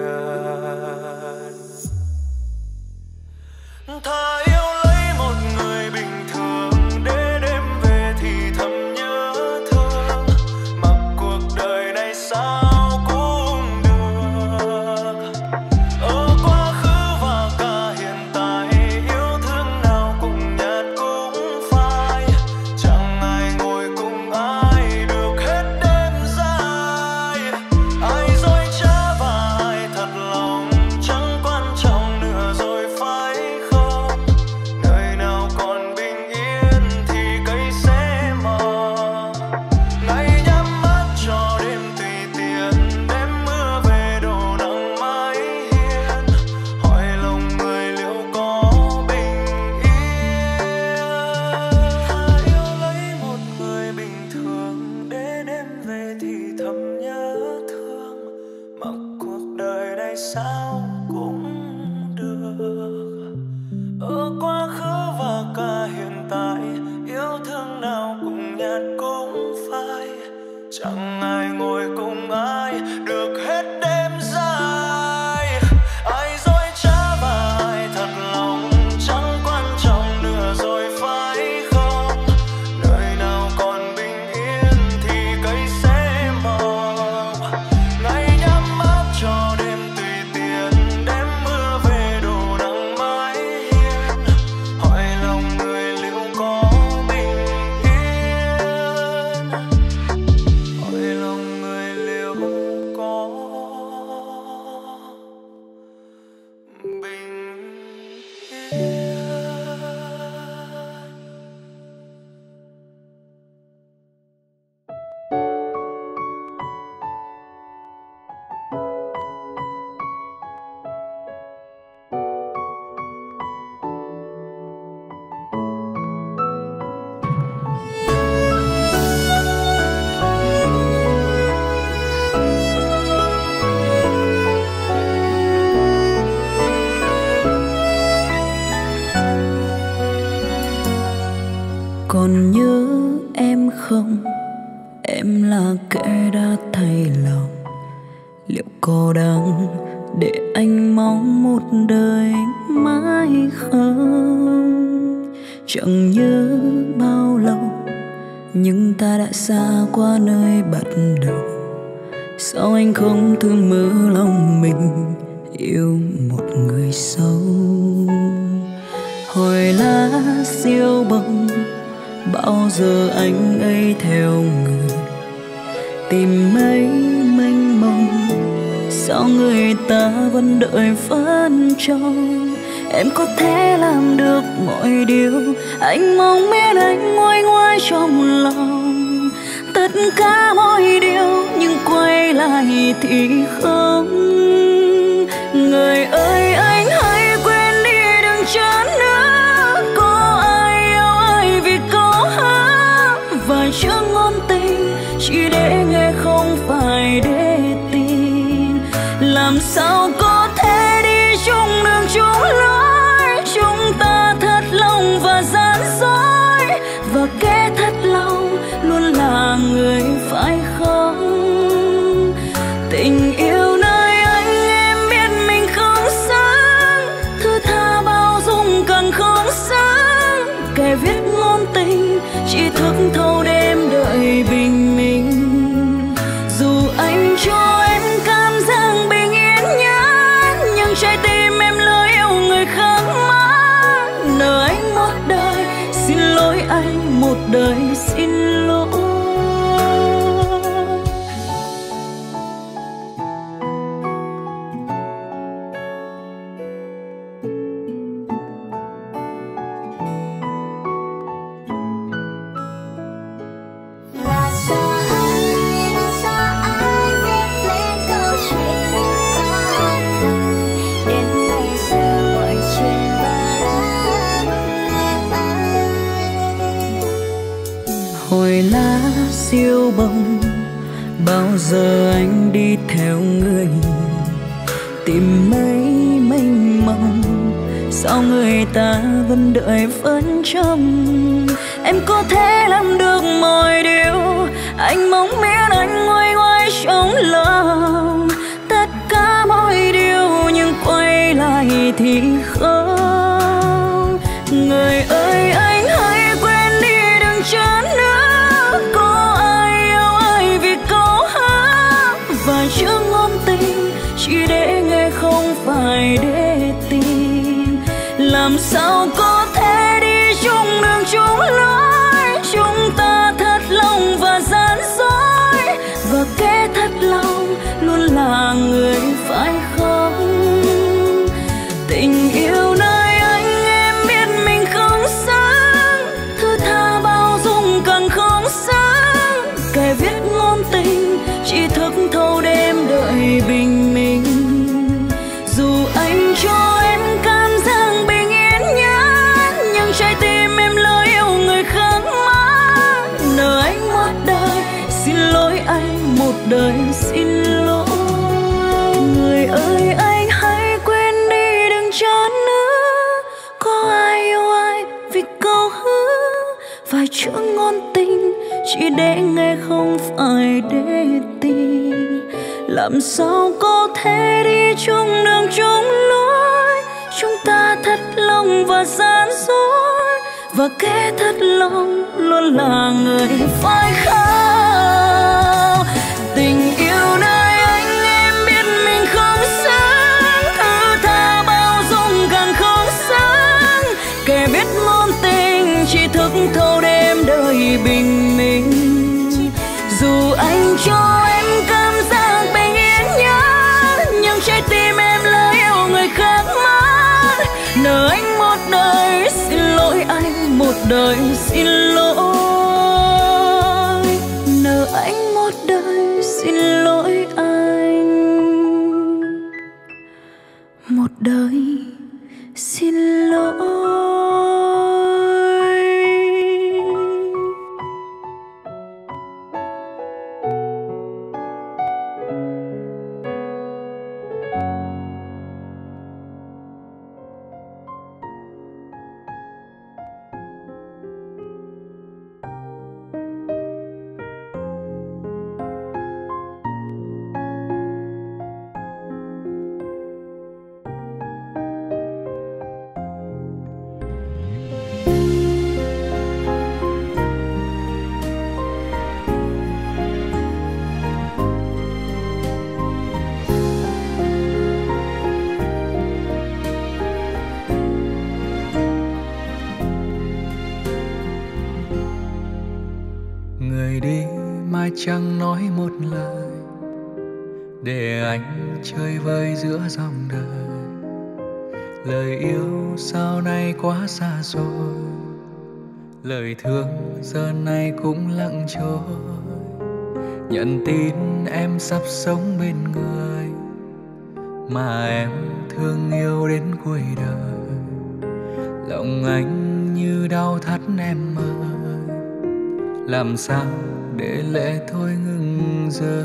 Thà yêu lấy một người bình thường để đêm về thì thầm nhớ thương, mặc cuộc đời này sao cũng được. Ở quá khứ và cả hiện tại, yêu thương nào cùng nhạt cũng phai. Chẳng ai ngồi cùng ai được hết đêm dài. Ai dối trá và ai thật lòng chẳng quan trọng nữa rồi phải không? Nơi nào còn bình yên thì cây sẽ mọc. Ngày nhắm mắt cho đêm tùy tiện, đêm mưa về đổ nắng mái hiên. Hỏi lòng người liệu có bình yên. Thà yêu lấy một người bình thường để đêm về thì thầm nhớ thương, mặc cuộc đời này sao cũng được. Ở quá khứ và cả hiện tại, yêu thương nào cùng nhạt cũng phai. Chẳng ai ngồi cùng ai được hết đêm dài. nhau một đời mãi không. Chẳng nhớ bao lâu nhưng ta đã xa qua nơi bắt đầu. Sao anh không thử mở lòng mình yêu một người sâu? Hồi lá siêu bông bao giờ anh ấy theo người tìm mấy mênh mông. Sao người ta vẫn đợi phân trông? Em có thể làm được mọi điều anh mong biết anh nguôi ngoai trong lòng tất cả mọi điều, nhưng quay lại thì không. Người ơi anh hãy quên đi đừng chán nữa. Có ai yêu ai vì câu hát vài chữ ngôn tình chỉ để nghe không phải để tin. Làm sao có thể đi chung đường chung lối, chúng ta thật lòng và gian dối, và kẻ thật lòng luôn là người phải không? Tình yêu nơi anh em biết mình không xứng, thứ tha bao dung càng không xứng. Kẻ viết ngôn tình chỉ thức thâu đêm đợi bình minh. Dù anh cho em cảm giác bình yên nhất, nhưng trái tim em lỡ yêu người khác mất. Nợ anh một đời, xin lỗi anh một đời xin lỗi. Hồi lá siêu bông bao giờ anh đi theo người tìm mấy mênh mông. Sao người ta vẫn đợi phân trông? Em có thể làm được mọi điều anh mong biết anh nguôi ngoai trong lòng tất cả mọi điều, nhưng quay lại thì không. Người ơi anh hãy quên đi đừng chán nữa. Có ai yêu ai vì câu hát và chữ ngôn tình chỉ để nghe không phải để tin. Làm sao có thể đi chung đường chung lối, chúng ta thật lòng và gian dối, và kẻ thật lòng luôn là người phải không? Tình yêu nơi anh em biết mình không xứng, thứ tha bao dung càng không xứng. Kẻ viết ngôn tình chỉ thức thâu đêm đợi bình minh. Dù anh cho em cảm giác bình yên nhất, nhưng trái tim em lỡ yêu người khác mất. Nợ anh một đời, xin lỗi anh một đời xin lỗi. Người ơi anh hãy quên đi đừng chán nữa. Có ai yêu ai vì câu hứa vài chữ ngôn tình chỉ để nghe không phải để tin. Làm sao có thể đi chung đường chung lối, chúng ta thật lòng và gian dối, và kẻ thật lòng luôn là người phải không? Tình yêu nơi anh em biết mình không xứng, thứ tha bao dung càng không xứng. Kẻ viết ngôn tình chỉ thức thâu đêm đợi bình minh. Dù anh cho em cảm giác bình yên nhất, nhưng trái tim em lỡ yêu người khác mất. Nợ anh một đời, xin lỗi anh một đời xin lỗi. Nợ anh một đời, xin lỗi anh một đời xin lỗi. chẳng nói một lời, để anh chơi vơi giữa dòng đời. Lời yêu sau này quá xa xôi, lời thương giờ này cũng lặng trôi. Nhận tin em sắp sống bên người mà em thương yêu đến cuối đời. Lòng anh như đau thắt em ơi, làm sao để lệ thôi ngừng rơi.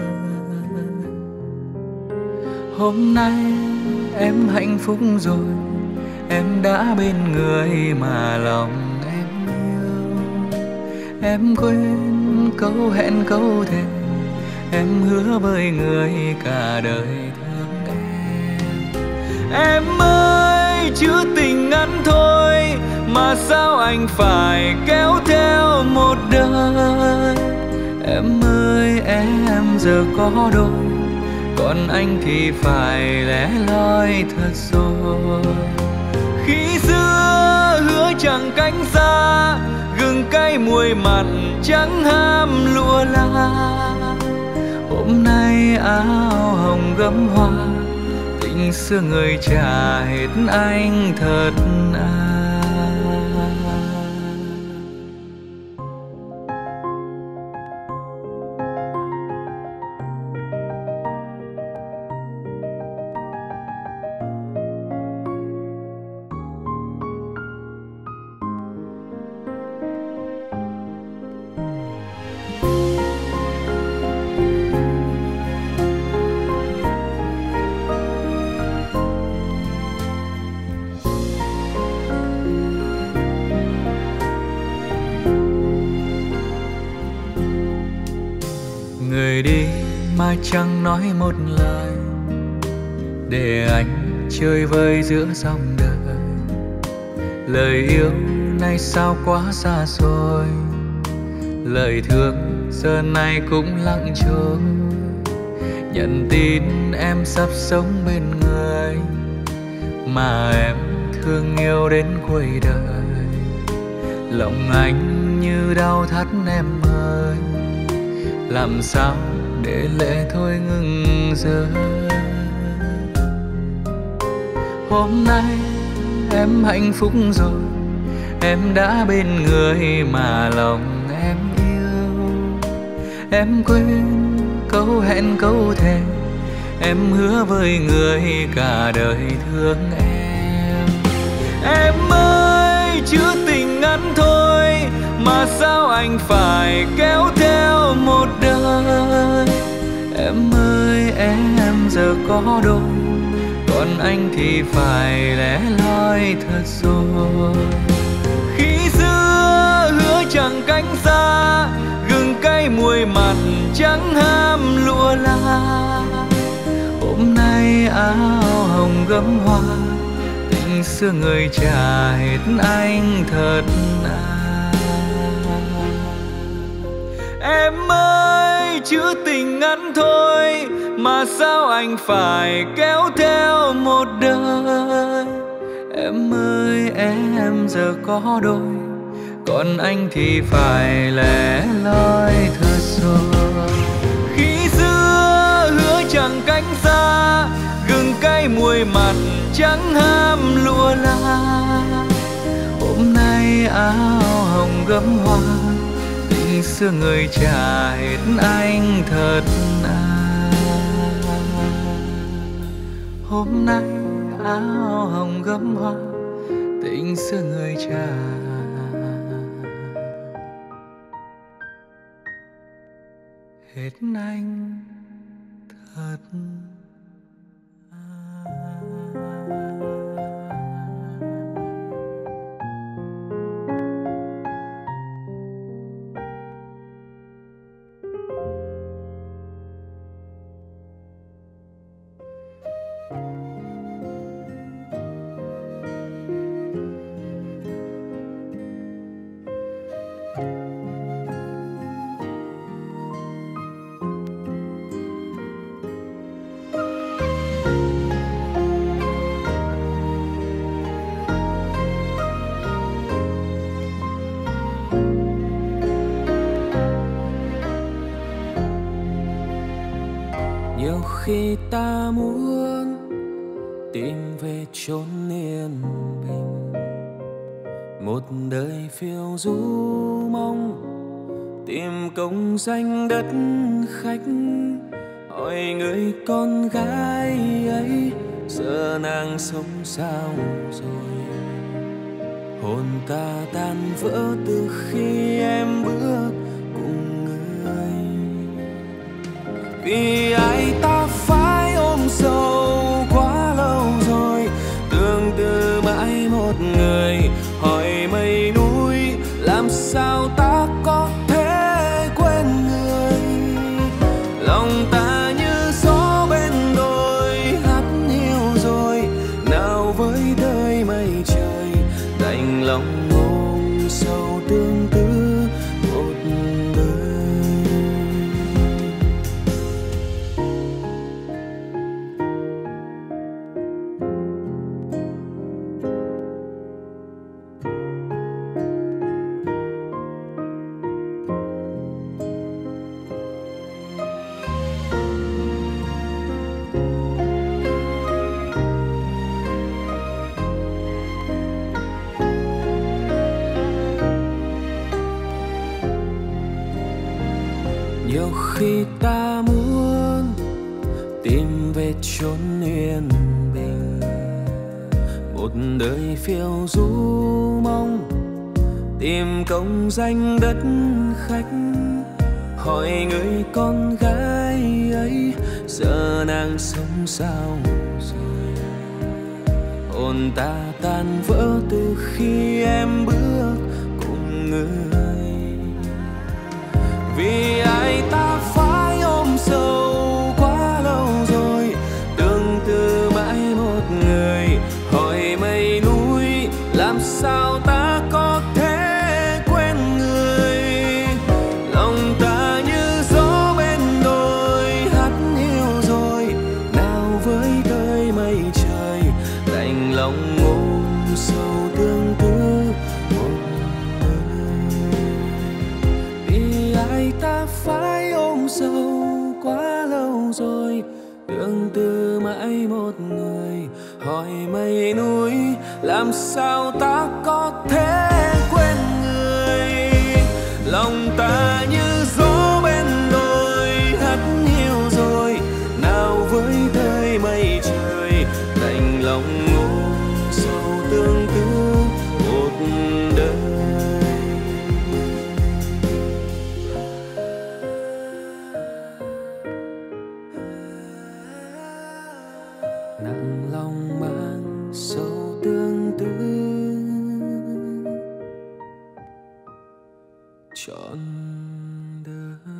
Hôm nay em hạnh phúc rồi, em đã bên người mà lòng em yêu. Em quên câu hẹn câu thề, em hứa với người cả đời thương em. Em ơi, chữ tình ngắn thôi mà sao anh phải kéo theo một đời. Em ơi, em giờ có đôi, còn anh thì phải lẻ loi thật rồi. Khi xưa hứa chẳng cánh xa, gừng cay muối mặn chẳng ham lụa la. Hôm nay áo hồng gấm hoa, tình xưa người trả hết anh thật à. Người đi mà chẳng nói một lời, để anh chơi vơi giữa dòng đời. Lời yêu nay sao quá xa xôi, lời thương giờ này cũng lặng trôi. Nhận tin em sắp sống bên người mà em thương yêu đến cuối đời. Lòng anh như đau thắt em ơi, làm sao để lệ thôi ngừng rơi. Hôm nay em hạnh phúc rồi, em đã bên người mà lòng em yêu. Em quên câu hẹn câu thề, em hứa với người cả đời thương em. Em ơi, chữ tình ngắn thôi mà sao anh phải kéo theo một đời. Em ơi, em giờ có đôi, còn anh thì phải lẻ loi thật rồi. Khi xưa hứa chẳng cánh xa, gừng cay muối mặn chẳng ham lụa la. Hôm nay áo hồng gấm hoa, tình xưa người trả hết anh thật à. Em ơi, chữ tình ngắn thôi mà sao anh phải kéo theo một đời. Em ơi, em giờ có đôi, còn anh thì phải lẻ loi thật rồi. Khi xưa hứa chẳng cánh xa, gừng cay muối mặn chẳng ham lụa la. Hôm nay áo hồng gấm hoa, tình xưa người trả hết anh thật à. Hôm nay áo hồng gấm hoa, tình xưa người trả hết anh thật ta muốn tìm về chốn yên bình, một đời phiêu du mong tìm công danh đất khách, hỏi người con gái ấy giờ nàng sống sao rồi. Hồn ta tan vỡ từ khi em bước cùng người, vì ai ta phải ôm sâu quá lâu rồi. Tương tư mãi một người, hỏi mây núi làm sao ta có thể quên người. Lòng ta như gió bên đồi hát hiu rồi, nào với đời mây trời đành lòng ôm sâu tương tư một đời. Nhiều khi ta muốn tìm về chốn yên bình, một đời phiêu du mong tìm công danh đất khách, hỏi người con gái ấy giờ nàng sống sao rồi. Hồn ta tan vỡ từ khi em bước cùng người, vì ai ta phải ôm sâu quá lâu rồi. Tương tư mãi một người, hỏi mây núi làm sao ta có thể quên người. Lòng ta như gió bên đồi hát hiu rồi, nào với đời mây trời đành lòng ôm sâu tương tư một đời. Vì ai ta phải ôm sâu quá lâu rồi. Tương tư mãi một người, hỏi mây núi làm sao ta có thể quên người. Lòng ta như gió bên đồi hát hiu rồi, nào với đời mây trời đành lòng ôm sâu tương tư một đời. Nặng lòng mang sâu tương tư trọn đời.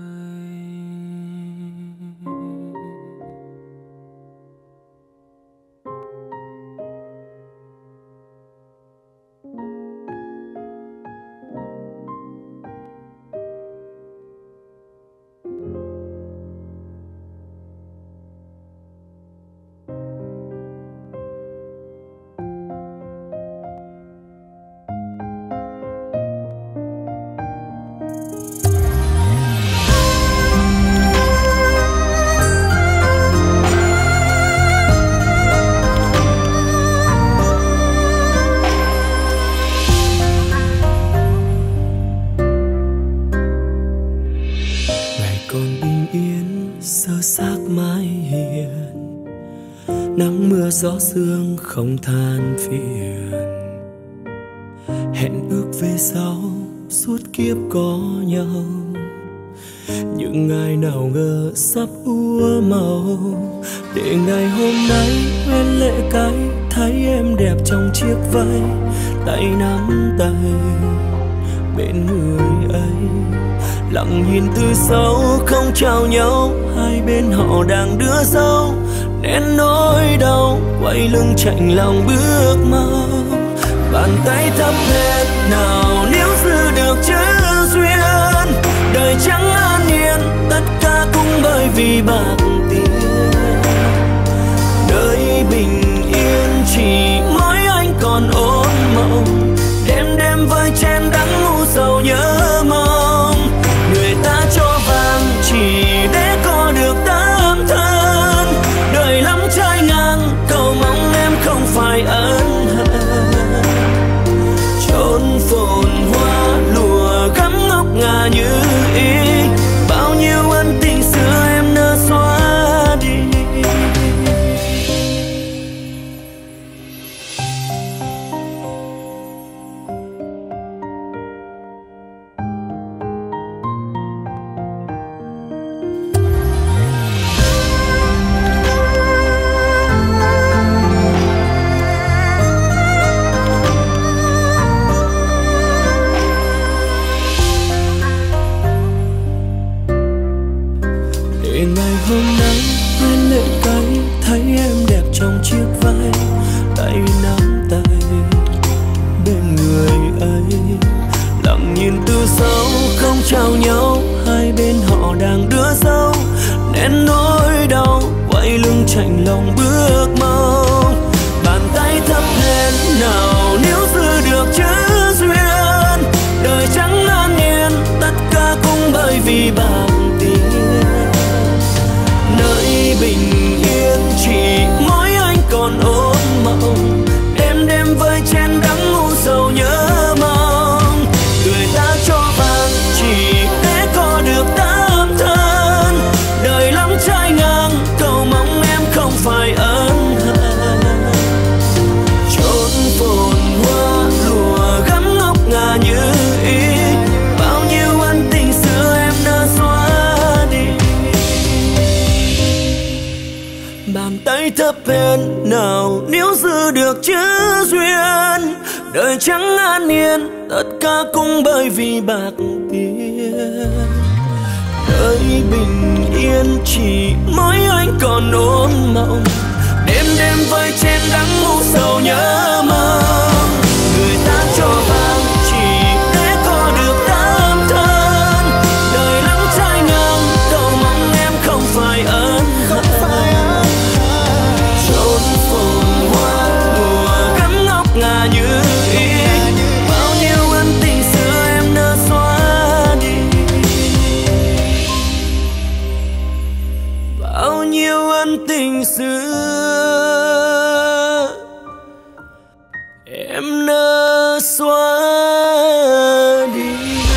Nắng mưa gió sương không than phiền, hẹn ước về sau suốt kiếp có nhau. Những ngày nào ngờ sắp úa màu, để ngày hôm nay quên lệ cay, thấy em đẹp trong chiếc váy, tay nắm tay bên người ấy. Lặng nhìn từ sau không chào nhau, hai bên họ đang đưa dâu, nén nỗi đau quay lưng chạnh lòng bước mau. Bàn tay thắp hết nào nếu giữ được chữ duyên, đời chẳng an yên tất cả cũng bởi vì bạc tiền. Đời bình yên chỉ mỗi anh còn ôn mộng, đêm đêm với chén đắng ngu sầu nhớ mong. Người ta cho vàng chỉ để có được tấm thân, đời tay, tay nắm tay bên người ấy. Lặng nhìn từ sau không chào nhau, hai bên họ đang đưa dấu nén nỗi đau, quay lưng chạnh lòng bước mau. Bàn tay thấp lên nào nếu giữ được chữ duyên, đời chẳng an nhiên tất cả cũng bởi vì bằng tiền. Nơi bình yên chỉ mỗi anh còn ôm mộng, đêm đêm vơi chén đắng u sầu nhớ mong. Người ta cho vàng chỉ để có được tấm thân, đời lắm trái ngang cầu mong em không phải ân hận. Chốn phồn hoa lùa gấm ngọc ngà như ý, bao nhiêu ân tình xưa em đã xóa đi. Bàn tay thấp hèn nào nếu giữ được chữ duyên, đời chẳng an yên tất cả cũng bởi vì bạc tiền. Đời bình yên chỉ mỗi anh còn ôm mộng, đêm đêm vơi trên đắng u sầu nhớ mong. Người ta cho vàng chỉ để có được tấm thân, đời lắm trái ngang cầu mong em không phải ân hận. Chốn phồn hoa lùa gấm ngọc ngà như ý, bao nhiêu ân tình xưa em đã xóa đi. Bao nhiêu ân tình xưa em đã xóa đi.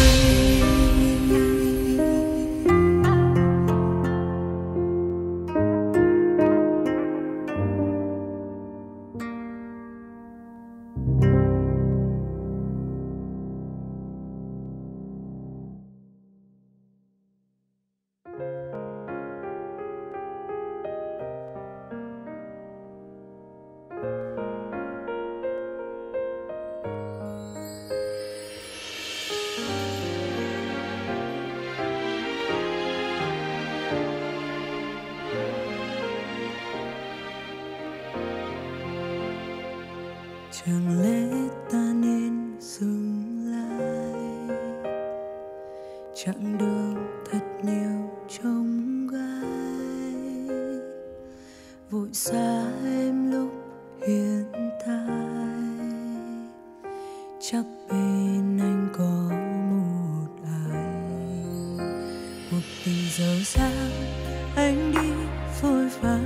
Chẳng lẽ ta nên dừng lại, chặng đường thật nhiều trông gai, vội xa em lúc hiện tại, chắc bên anh có một ai. Một tình dở dang anh đi vội vã,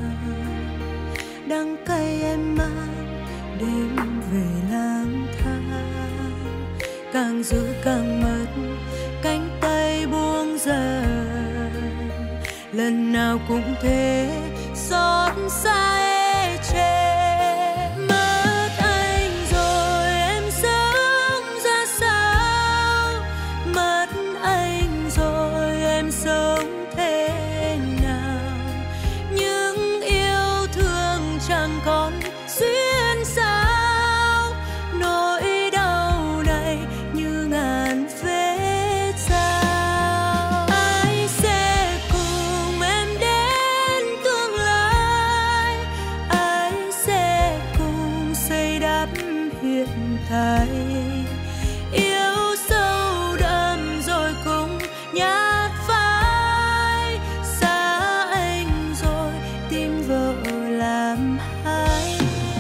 đắng cay em mang đêm về lang thang, càng giữ càng mất cánh tay buông dần. Lần nào cũng thế xót xa ê chề, mất anh rồi em sống ra sao, mất anh rồi em sống thế nào. Những yêu thương chẳng còn duyên sao, nỗi đau này như ngàn vết dao. Ai sẽ cùng em đến tương lai, ai sẽ cùng xây đắp hiện tại. Yêu sâu đậm rồi cùng nhát phai, xa anh rồi tìm vợ làm hai.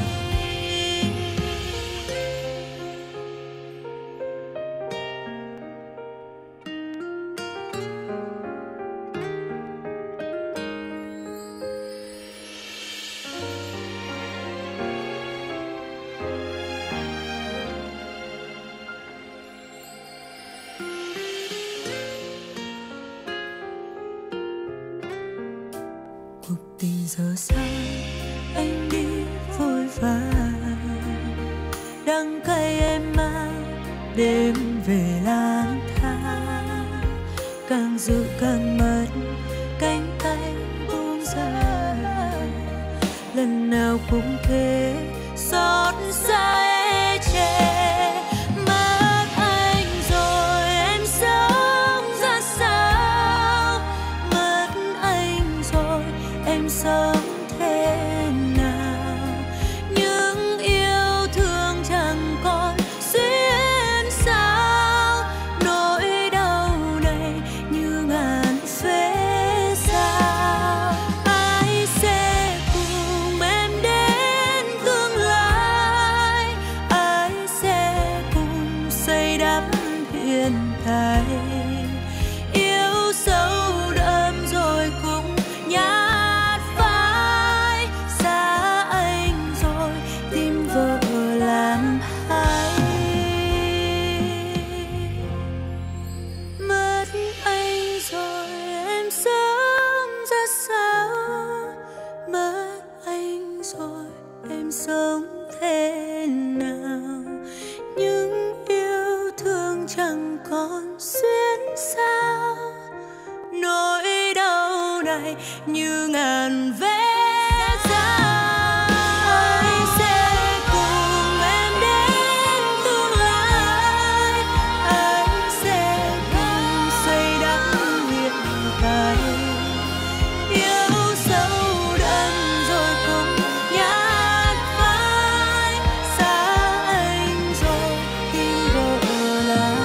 Cuộc tình giờ dang anh đi vội vàng, đắng cay em mang đêm về lang thang, càng giữ càng mất cánh tay buông dần. Lần nào cũng thế xót xa ê chề, mất anh rồi em sống ra sao, mất anh rồi em sống thế nào. thế nào, nhưng yêu thương chẳng còn xuyên sao. Nỗi đau này như ngàn vết dao. Anh sẽ cùng em đến tương lai, anh sẽ cùng xây đắp hiện tại. Yêu sâu đậm rồi cùng nhát phai, xa anh rồi tim vỡ lại.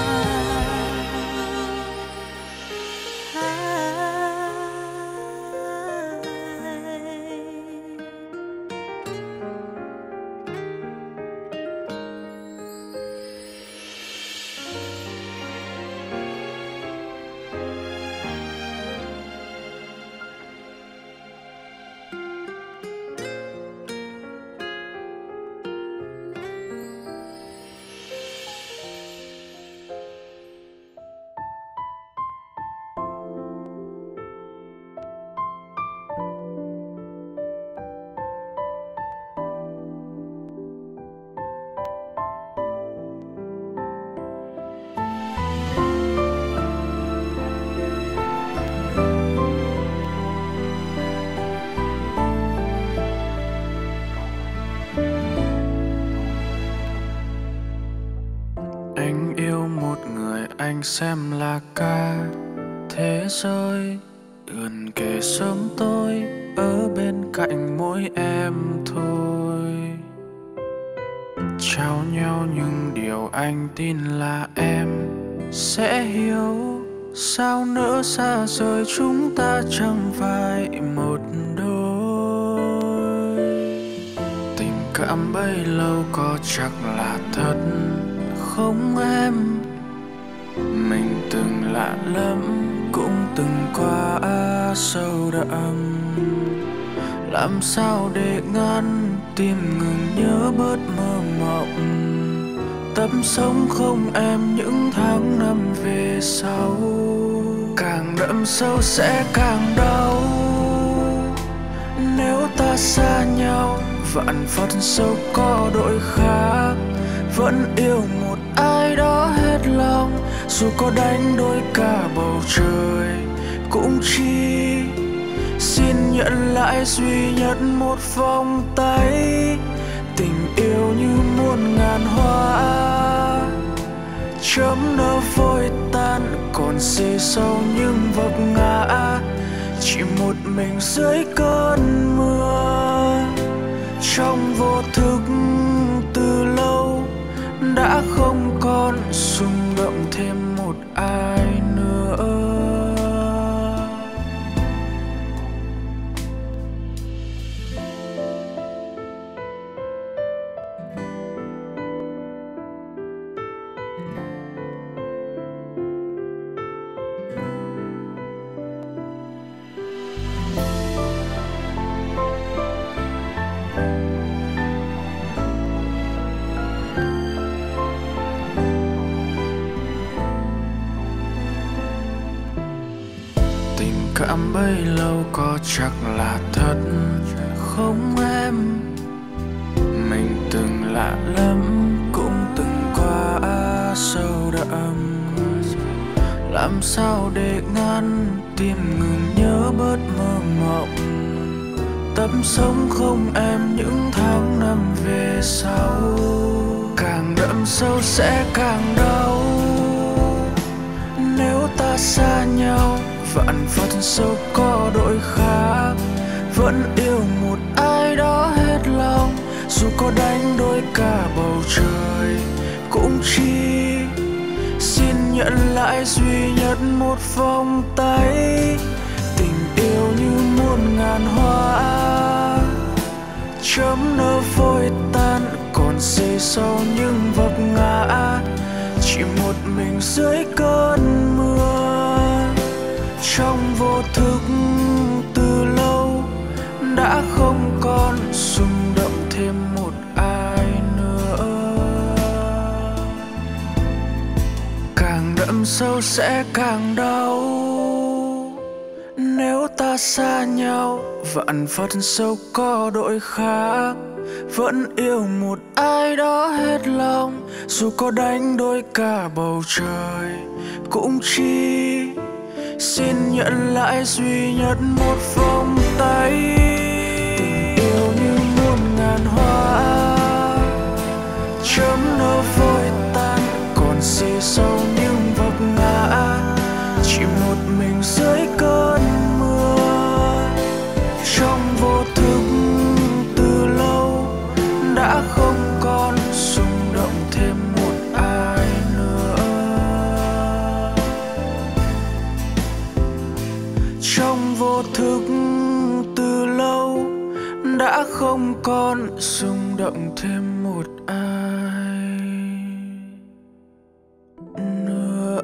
Anh yêu một người anh xem là cả thế giới, gần kề sớm tối ở bên cạnh mỗi em thôi. Trao nhau những điều anh tin là em sẽ hiểu. Sao nỡ xa rời chúng ta chẳng phải một đôi. Tình cảm bấy lâu có chắc là thật không em? Mình từng lạ lắm, cũng từng qua sâu đậm. Làm sao để ngăn tim ngừng nhớ bớt mơ mộng. Tập sống không em những tháng năm về sau. Càng đậm sâu sẽ càng đau. Nếu ta xa nhau, vạn phận sâu có đội khác. Vẫn yêu một ai đó hết lòng, dù có đánh đôi cả bầu trời. Cũng chỉ xin nhận lại duy nhất một vòng tay. Tình yêu như muôn ngàn hoa, chớm nở vội tan, còn xê sâu những vấp ngã. Chỉ một mình dưới cơn mưa, trong vô thức từ lâu đã không còn rung động thêm một ai nữa. Cảm bấy lâu có chắc là thật không em? Mình từng lạ lắm, cũng từng qua sâu đậm. Làm sao để ngăn tim ngừng nhớ bớt mơ mộng. Tập sống không em những tháng năm về sau. Càng đậm sâu sẽ càng đau. Nếu ta xa nhau, vạn phận sâu có đội khác. Vẫn yêu một ai đó hết lòng, dù có đánh đôi cả bầu trời. Cũng chỉ xin nhận lại duy nhất một vòng tay. Tình yêu như muôn ngàn hoa, chớm nở vội tan, còn xê sâu những vấp ngã. Chỉ một mình dưới cơn mưa, trong vô thức từ lâu đã không còn rung động thêm một ai nữa. Càng đậm sâu sẽ càng đau. Nếu ta đã xa nhau, vạn phận sâu có đội khác, vẫn yêu một ai đó hết lòng. Dù có đánh đôi cả bầu trời, cũng chỉ xin nhận lại duy nhất một vòng tay. Tình yêu như muôn ngàn hoa chớm nở vội tan, còn gì sau những vấp ngã, chỉ một mình dưới cơn mưa. Trong vô thức từ lâu đã không còn rung động thêm một ai nữa. Trong vô thức từ lâu đã không còn rung động thêm một ai nữa.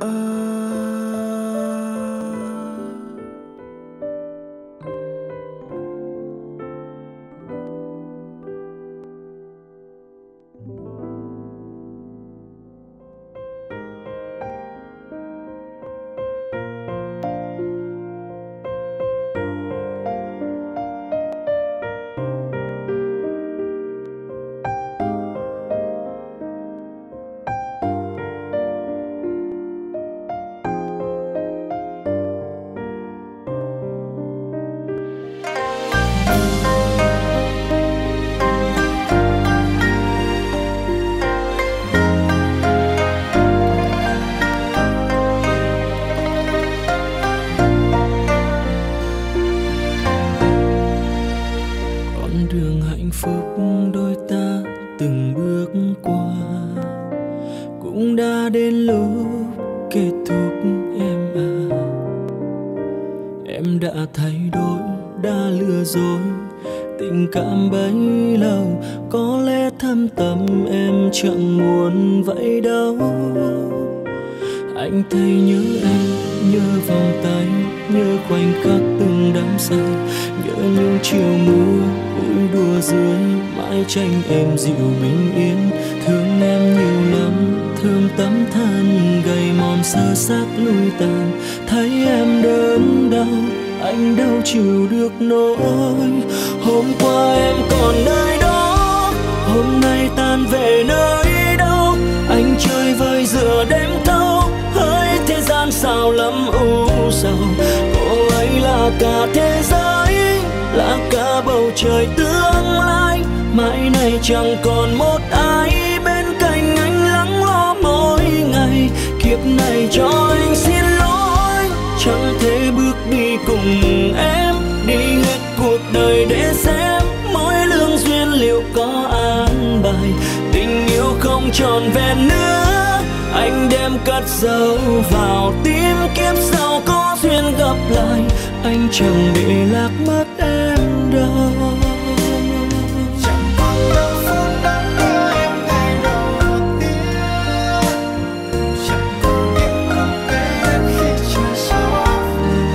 Đôi ta từng bước qua cũng đã đến lúc kết thúc em à. Em đã thay đổi, đã lừa dối, tình cảm bấy lâu có lẽ thâm tâm em chẳng muốn vậy đâu. Anh thấy nhớ em, nhớ vòng tay, nhớ khoảnh khắc từng đắm say, nhớ những chiều mưa vui đùa dưới mái tranh em dịu bình yên. Thương em nhiều lắm, thương tấm thân gầy mòn sơ xác lui tàn, thấy em đớn đau anh đâu chịu được nỗi. Hôm qua em còn nơi đó, hôm nay tan về nơi đâu. Anh chơi vơi giữa đêm thâu, hỡi thế gian sao lắm u sầu. Cô ấy là cả thế giới, là cả bầu trời tương lai. Mãi này chẳng còn một ai bên cạnh anh lắng lo mỗi ngày. Kiếp này cho anh xin lỗi, chẳng thể bước đi cùng em, đi hết cuộc đời để xem mỗi lương duyên liệu có an bài. Tình yêu không tròn vẹn nữa, anh đem cất dấu vào tim. Kiếp sau có duyên gặp lại, anh chẳng để lạc mất em đâu. Chẳng còn đâu phút đắng đưa em ngày đầu tiên, chẳng còn những lúc em khi trời gió về.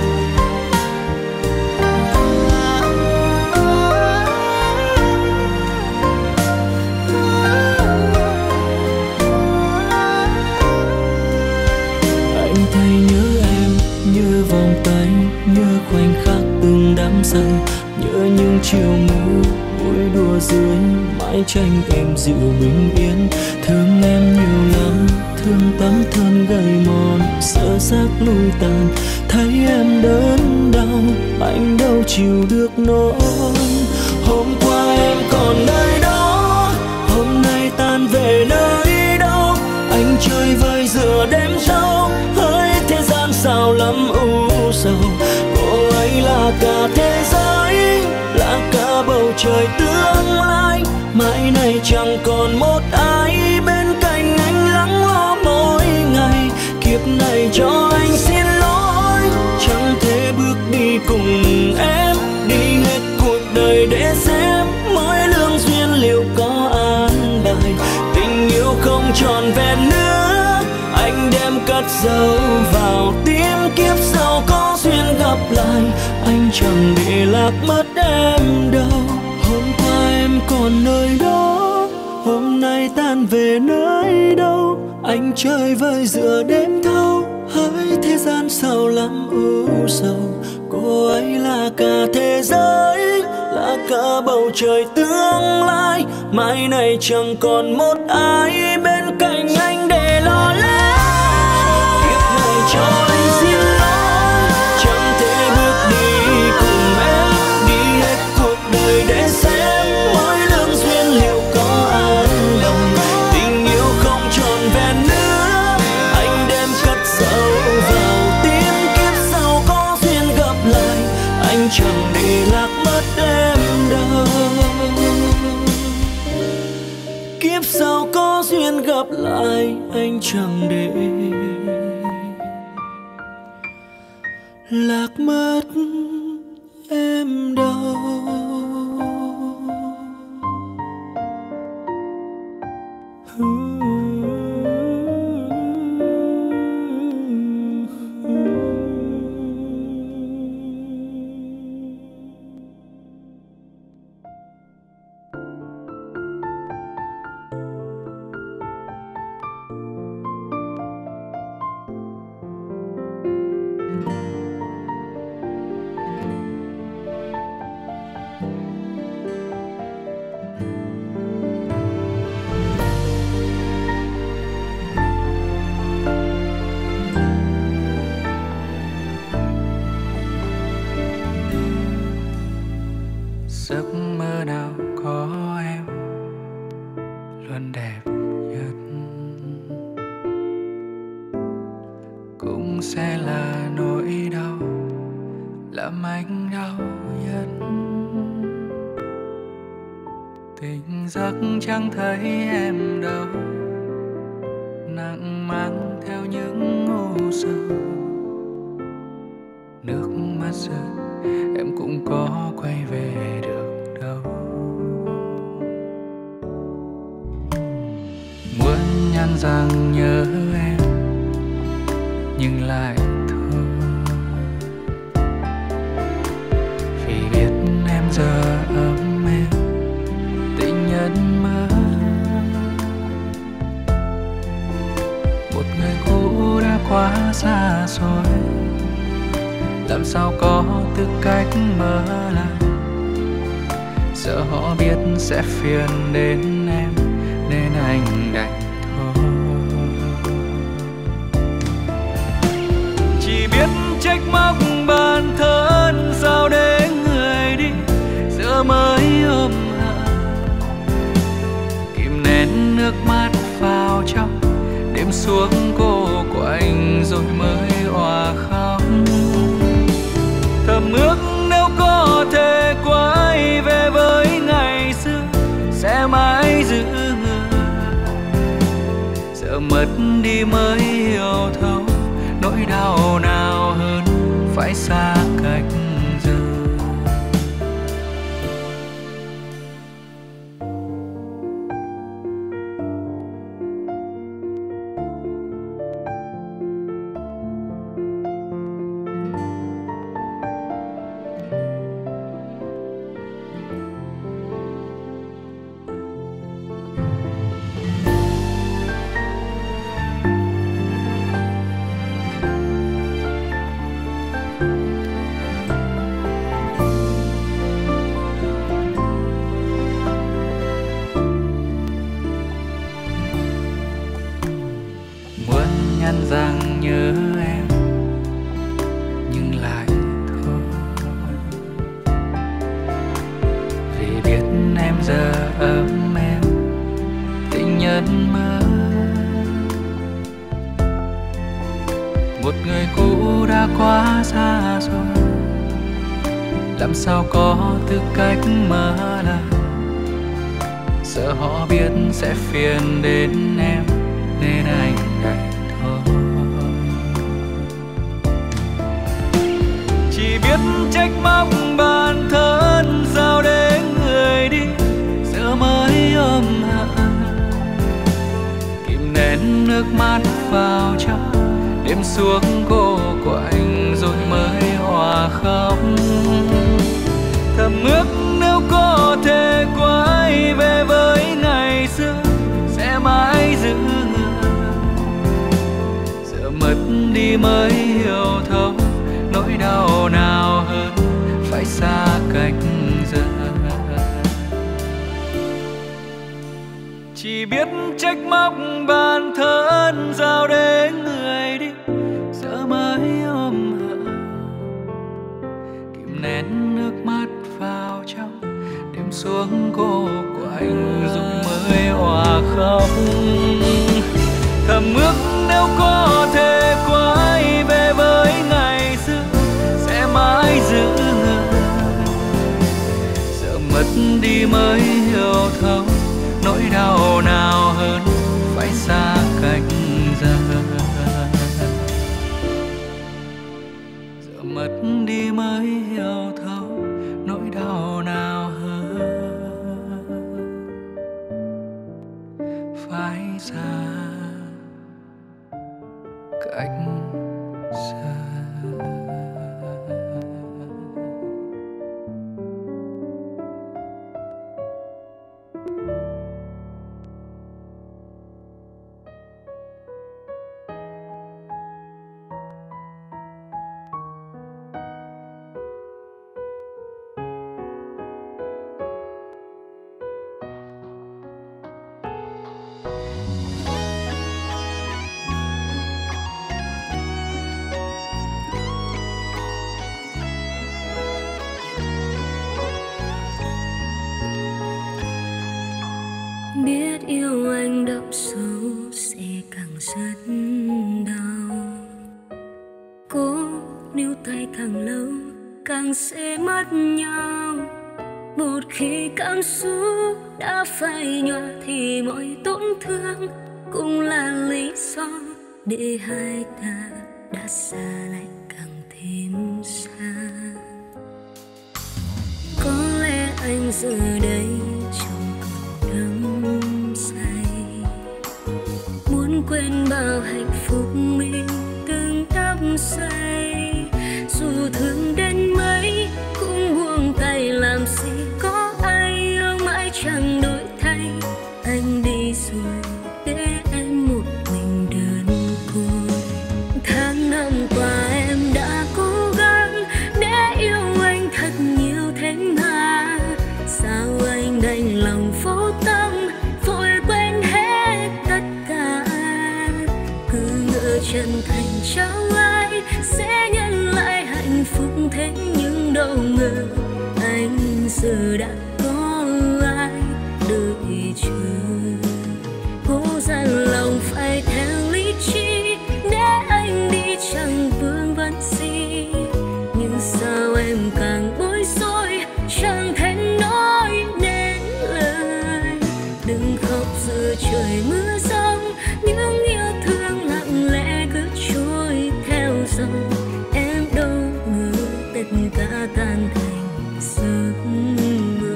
Anh thấy nhớ em, nhớ vòng tay, nhớ khoảnh khắc từng đắm say, nhớ những chiều mưa vui đùa dưới mái tranh em dịu bình yên. Thương em nhiều lắm, thương tấm thân gầy mòn sơ xác lui tàn, thấy em đớn đau anh đâu chịu được nỗi. Hôm qua em còn nơi đó, hôm nay tan về nơi đâu. Anh chơi vơi giữa đêm sâu, hỡi thế gian sao lắm u sầu. Cô ấy là cả thế giới, là cả bầu trời tương lai. Mãi này chẳng còn một ai bên cạnh anh lắng lo mỗi ngày. Kiếp này cho anh xin lỗi, chẳng thể bước đi cùng em, đi hết cuộc đời để xem mỗi lương duyên liệu có an bài. Tình yêu không tròn vẹn nữa, anh đem cất dấu vào tim. Kiếp sau có duyên gặp lại, anh chẳng để lạc mất em đâu. Hôm qua em còn nơi đó, hôm nay tan về nơi đâu. Anh chơi vơi giữa đêm thâu, hỡi thế gian sao lắm u sầu. Cô cô ấy là cả thế giới, là cả bầu trời tương lai. Mai này chẳng còn một ai bên cạnh anh để lo lắng. Kiếp này cho anh xin lỗi, chẳng thể bước đi cùng em, đi hết cuộc đời để xem mỗi lương duyên liệu có an lòng. Tình yêu không trọn vẹn nữa, anh đem cất giấu vào tim. Kiếp sau có duyên gặp lại, anh chẳng để lạc mất em đâu. Kiếp sau có duyên gặp lại, anh chẳng để lạc mất em đâu. Giấc mơ nào có em luôn đẹp nhất, cũng sẽ là nỗi đau làm anh đau nhất. Tỉnh giấc chẳng thấy em đâu, nặng mang theo những u sầu. Nước mắt rơi em cũng có quay về được đâu. Muốn nhắn rằng nhớ em nhưng lại thôi, vì biết em giờ ấm êm tình nhân mơ. Một người cũ đã quá xa xôi, làm sao có tư cách mở lại. Sợ họ biết sẽ phiền đến em nên anh đành thôi. Chỉ biết trách móc bản thân, sao để người đi giờ mới ôm hận. Kìm nén nước mắt vào trong, đêm xuống cô quạnh rồi mới òa khóc. Thầm ước nếu có thể quay về với ngày xưa, sẽ mãi giữ người. Giờ mất đi mới hiểu thấu, nỗi đau nào hơn phải xa cách giờ. Rằng nhớ em nhưng lại thôi, vì biết em giờ ấm em tình nhân mơ. Một người cũ đã quá xa rồi, làm sao có tư cách mở lại. Sợ họ biết sẽ phiền đến em nên anh đành thôi. Chỉ biết trách móc bản thân, sao để người đi giờ mới ôm hận. Kìm nén nước mắt vào trong, đêm xuống cô quạnh rồi mới hòa khóc. Thầm ước nếu có thể quay về với ngày xưa, sẽ mãi giữ người. Giờ mất đi mới hiểu thấu, nỗi đau nào hơn chỉ biết trách móc bản thân, giao đến người đi giờ mới ôm hận, kìm nén nước mắt vào trong đêm xuống cô quạnh rồi mới hòa khóc. Thầm ước nếu có thể quay về với ngày xưa sẽ mãi giữ người, giờ mất đi mới hiểu thấu nỗi đau nào hơn phải xa cách giờ. Giờ mất đi mới hiểu thấu nỗi đau nào hơn phải xa cách giờ. Biết yêu anh đậm sâu sẽ càng rất đau, cố níu tay càng lâu càng sẽ mất nhau. Một khi cảm xúc đã phai nhòa thì mọi tổn thương cũng là lý do để hai ta đã xa lại càng thêm xa. Có lẽ anh giờ đây quên bao hạnh phúc mình từng đắm say, dù thương đến mấy cũng buông tay làm gì có ai yêu mãi chẳng đổi thay. Anh đi rồi để em một mình đơn côi. Tháng năm qua em đã cố gắng để yêu anh thật nhiều thế mà sao anh đành lòng vô tâm vội quên hết tất cả. Chân thành trao ai sẽ nhận lại hạnh phúc, thế nhưng đâu ngờ anh giờ đã có ai đợi chờ. Cố dằn lòng phải theo lý trí để anh đi chẳng vương vấn gì, nhưng sao em càng bối rối chẳng thể nói nên lời. Đừng khóc giữa trời mưa giông, những yêu thương lặng lẽ cứ trôi theo dòng. Em đâu ngờ tất cả tan thành giấc mơ.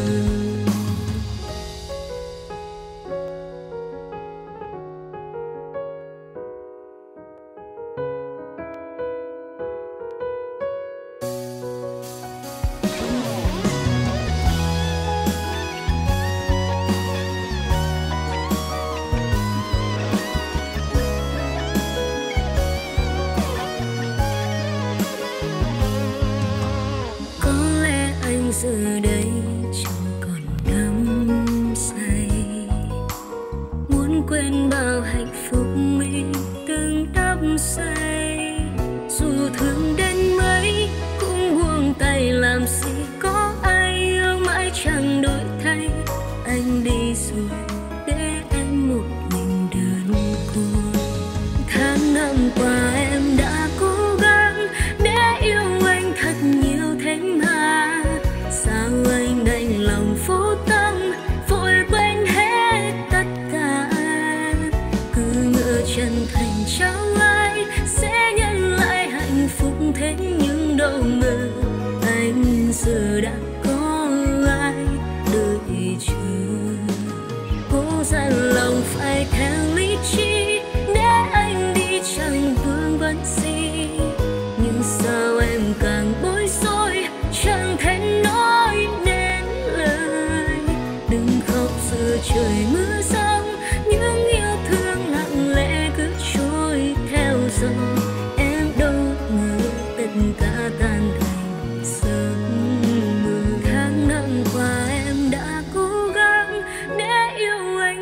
Giờ đây chẳng còn đắm say, muốn quên bao hạnh phúc mình từng đắm say. Dù thương đến mấy cũng buông tay làm gì có ai yêu mãi chẳng đổi thay. Anh đi rồi để em một mình đơn côi. Tháng năm qua em đã cố gắng để yêu anh thật nhiều thế mà sao anh đành lòng vô tâm vội quên hết tất cả. Cứ ngỡ chân thành trao ai sẽ nhận lại hạnh phúc, thế nhưng đâu ngờ anh giờ đã có ai đợi chờ. Cố dằn lòng phải theo lý trí để anh đi chẳng vương vấn gì, nhưng sao em càng bối rối chẳng thể nói nên lời. Đừng khóc giữa trời mưa giông, những yêu thương lặng lẽ cứ trôi theo dòng. Em đâu ngờ tất cả tan thành giấc mơ. Tháng năm qua em đã cố gắng để yêu anh thật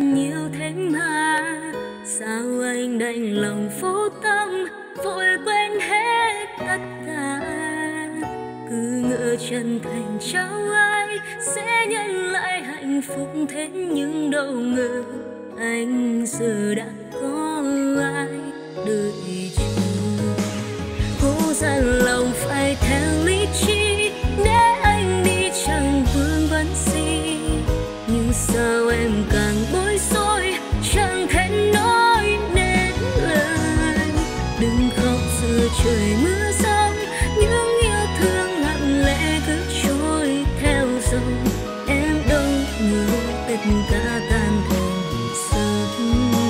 càng nhiều thêm mà. Sao anh đành lòng vô tâm, vội quên hết tất cả. Cứ ngỡ chân thành trao ai sẽ nhận lại hạnh phúc, thế nhưng đâu ngờ anh giờ đã có ai đợi chờ. Cố dằn lòng phải theo lý trí để anh đi chẳng vương vấn gì, nhưng sao em càng bối rối chẳng thể nói nên lời. Đừng khóc giữa trời mưa giông, những yêu thương lặng lẽ cứ trôi theo dòng. Em đâu ngờ tất cả tan thành giấc mơ.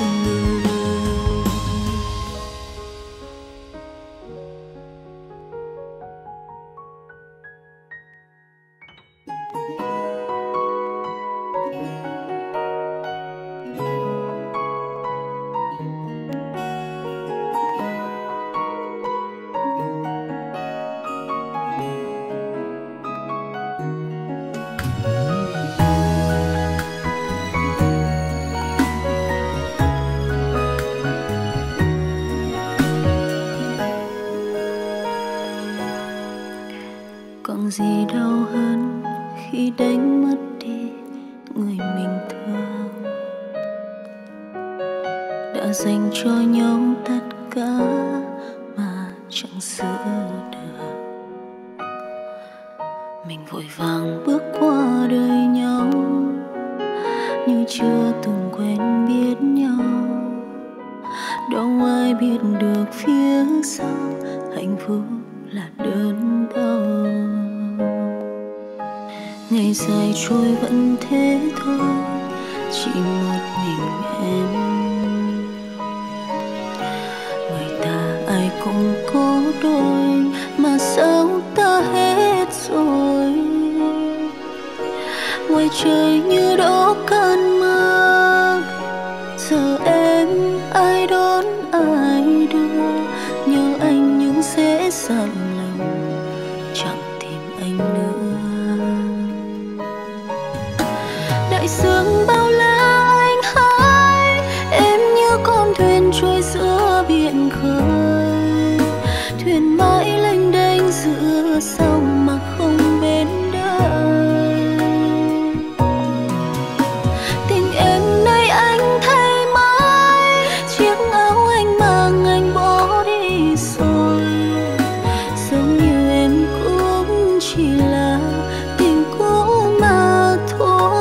Còn gì đau hơn khi đánh mất đi người mình thương, đã dành cho nhau tất cả mà chẳng giữ được. Mình vội vàng bước qua đời nhau như chưa từng quen biết nhau. Đâu ai biết được phía sau hạnh phúc là đớn đau. Ngày dài trôi vẫn thế thôi, chỉ một mình em. Người ta ai cũng có đôi, mà sao ta hết rồi. Ngoài trời như đổ cơn mưa, giờ em ai đón ai đưa. Nhớ anh nhưng sẽ dặn lòng chẳng tìm anh nữa. Đại dương bao la anh hãi, em như con thuyền trôi giữa biển khơi. Thuyền mãi lênh đênh giữa sông mà không bến đời. Tình em nay anh thay mãi, chiếc áo anh mang anh bỏ đi rồi. Giống như em cũng chỉ là tình cũ mà thôi.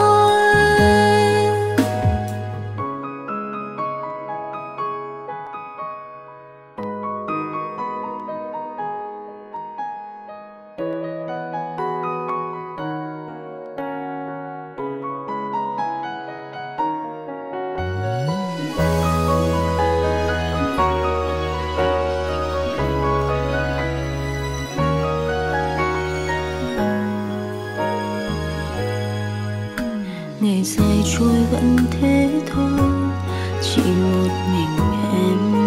Ngày dài trôi vẫn thế thôi, chỉ một mình em.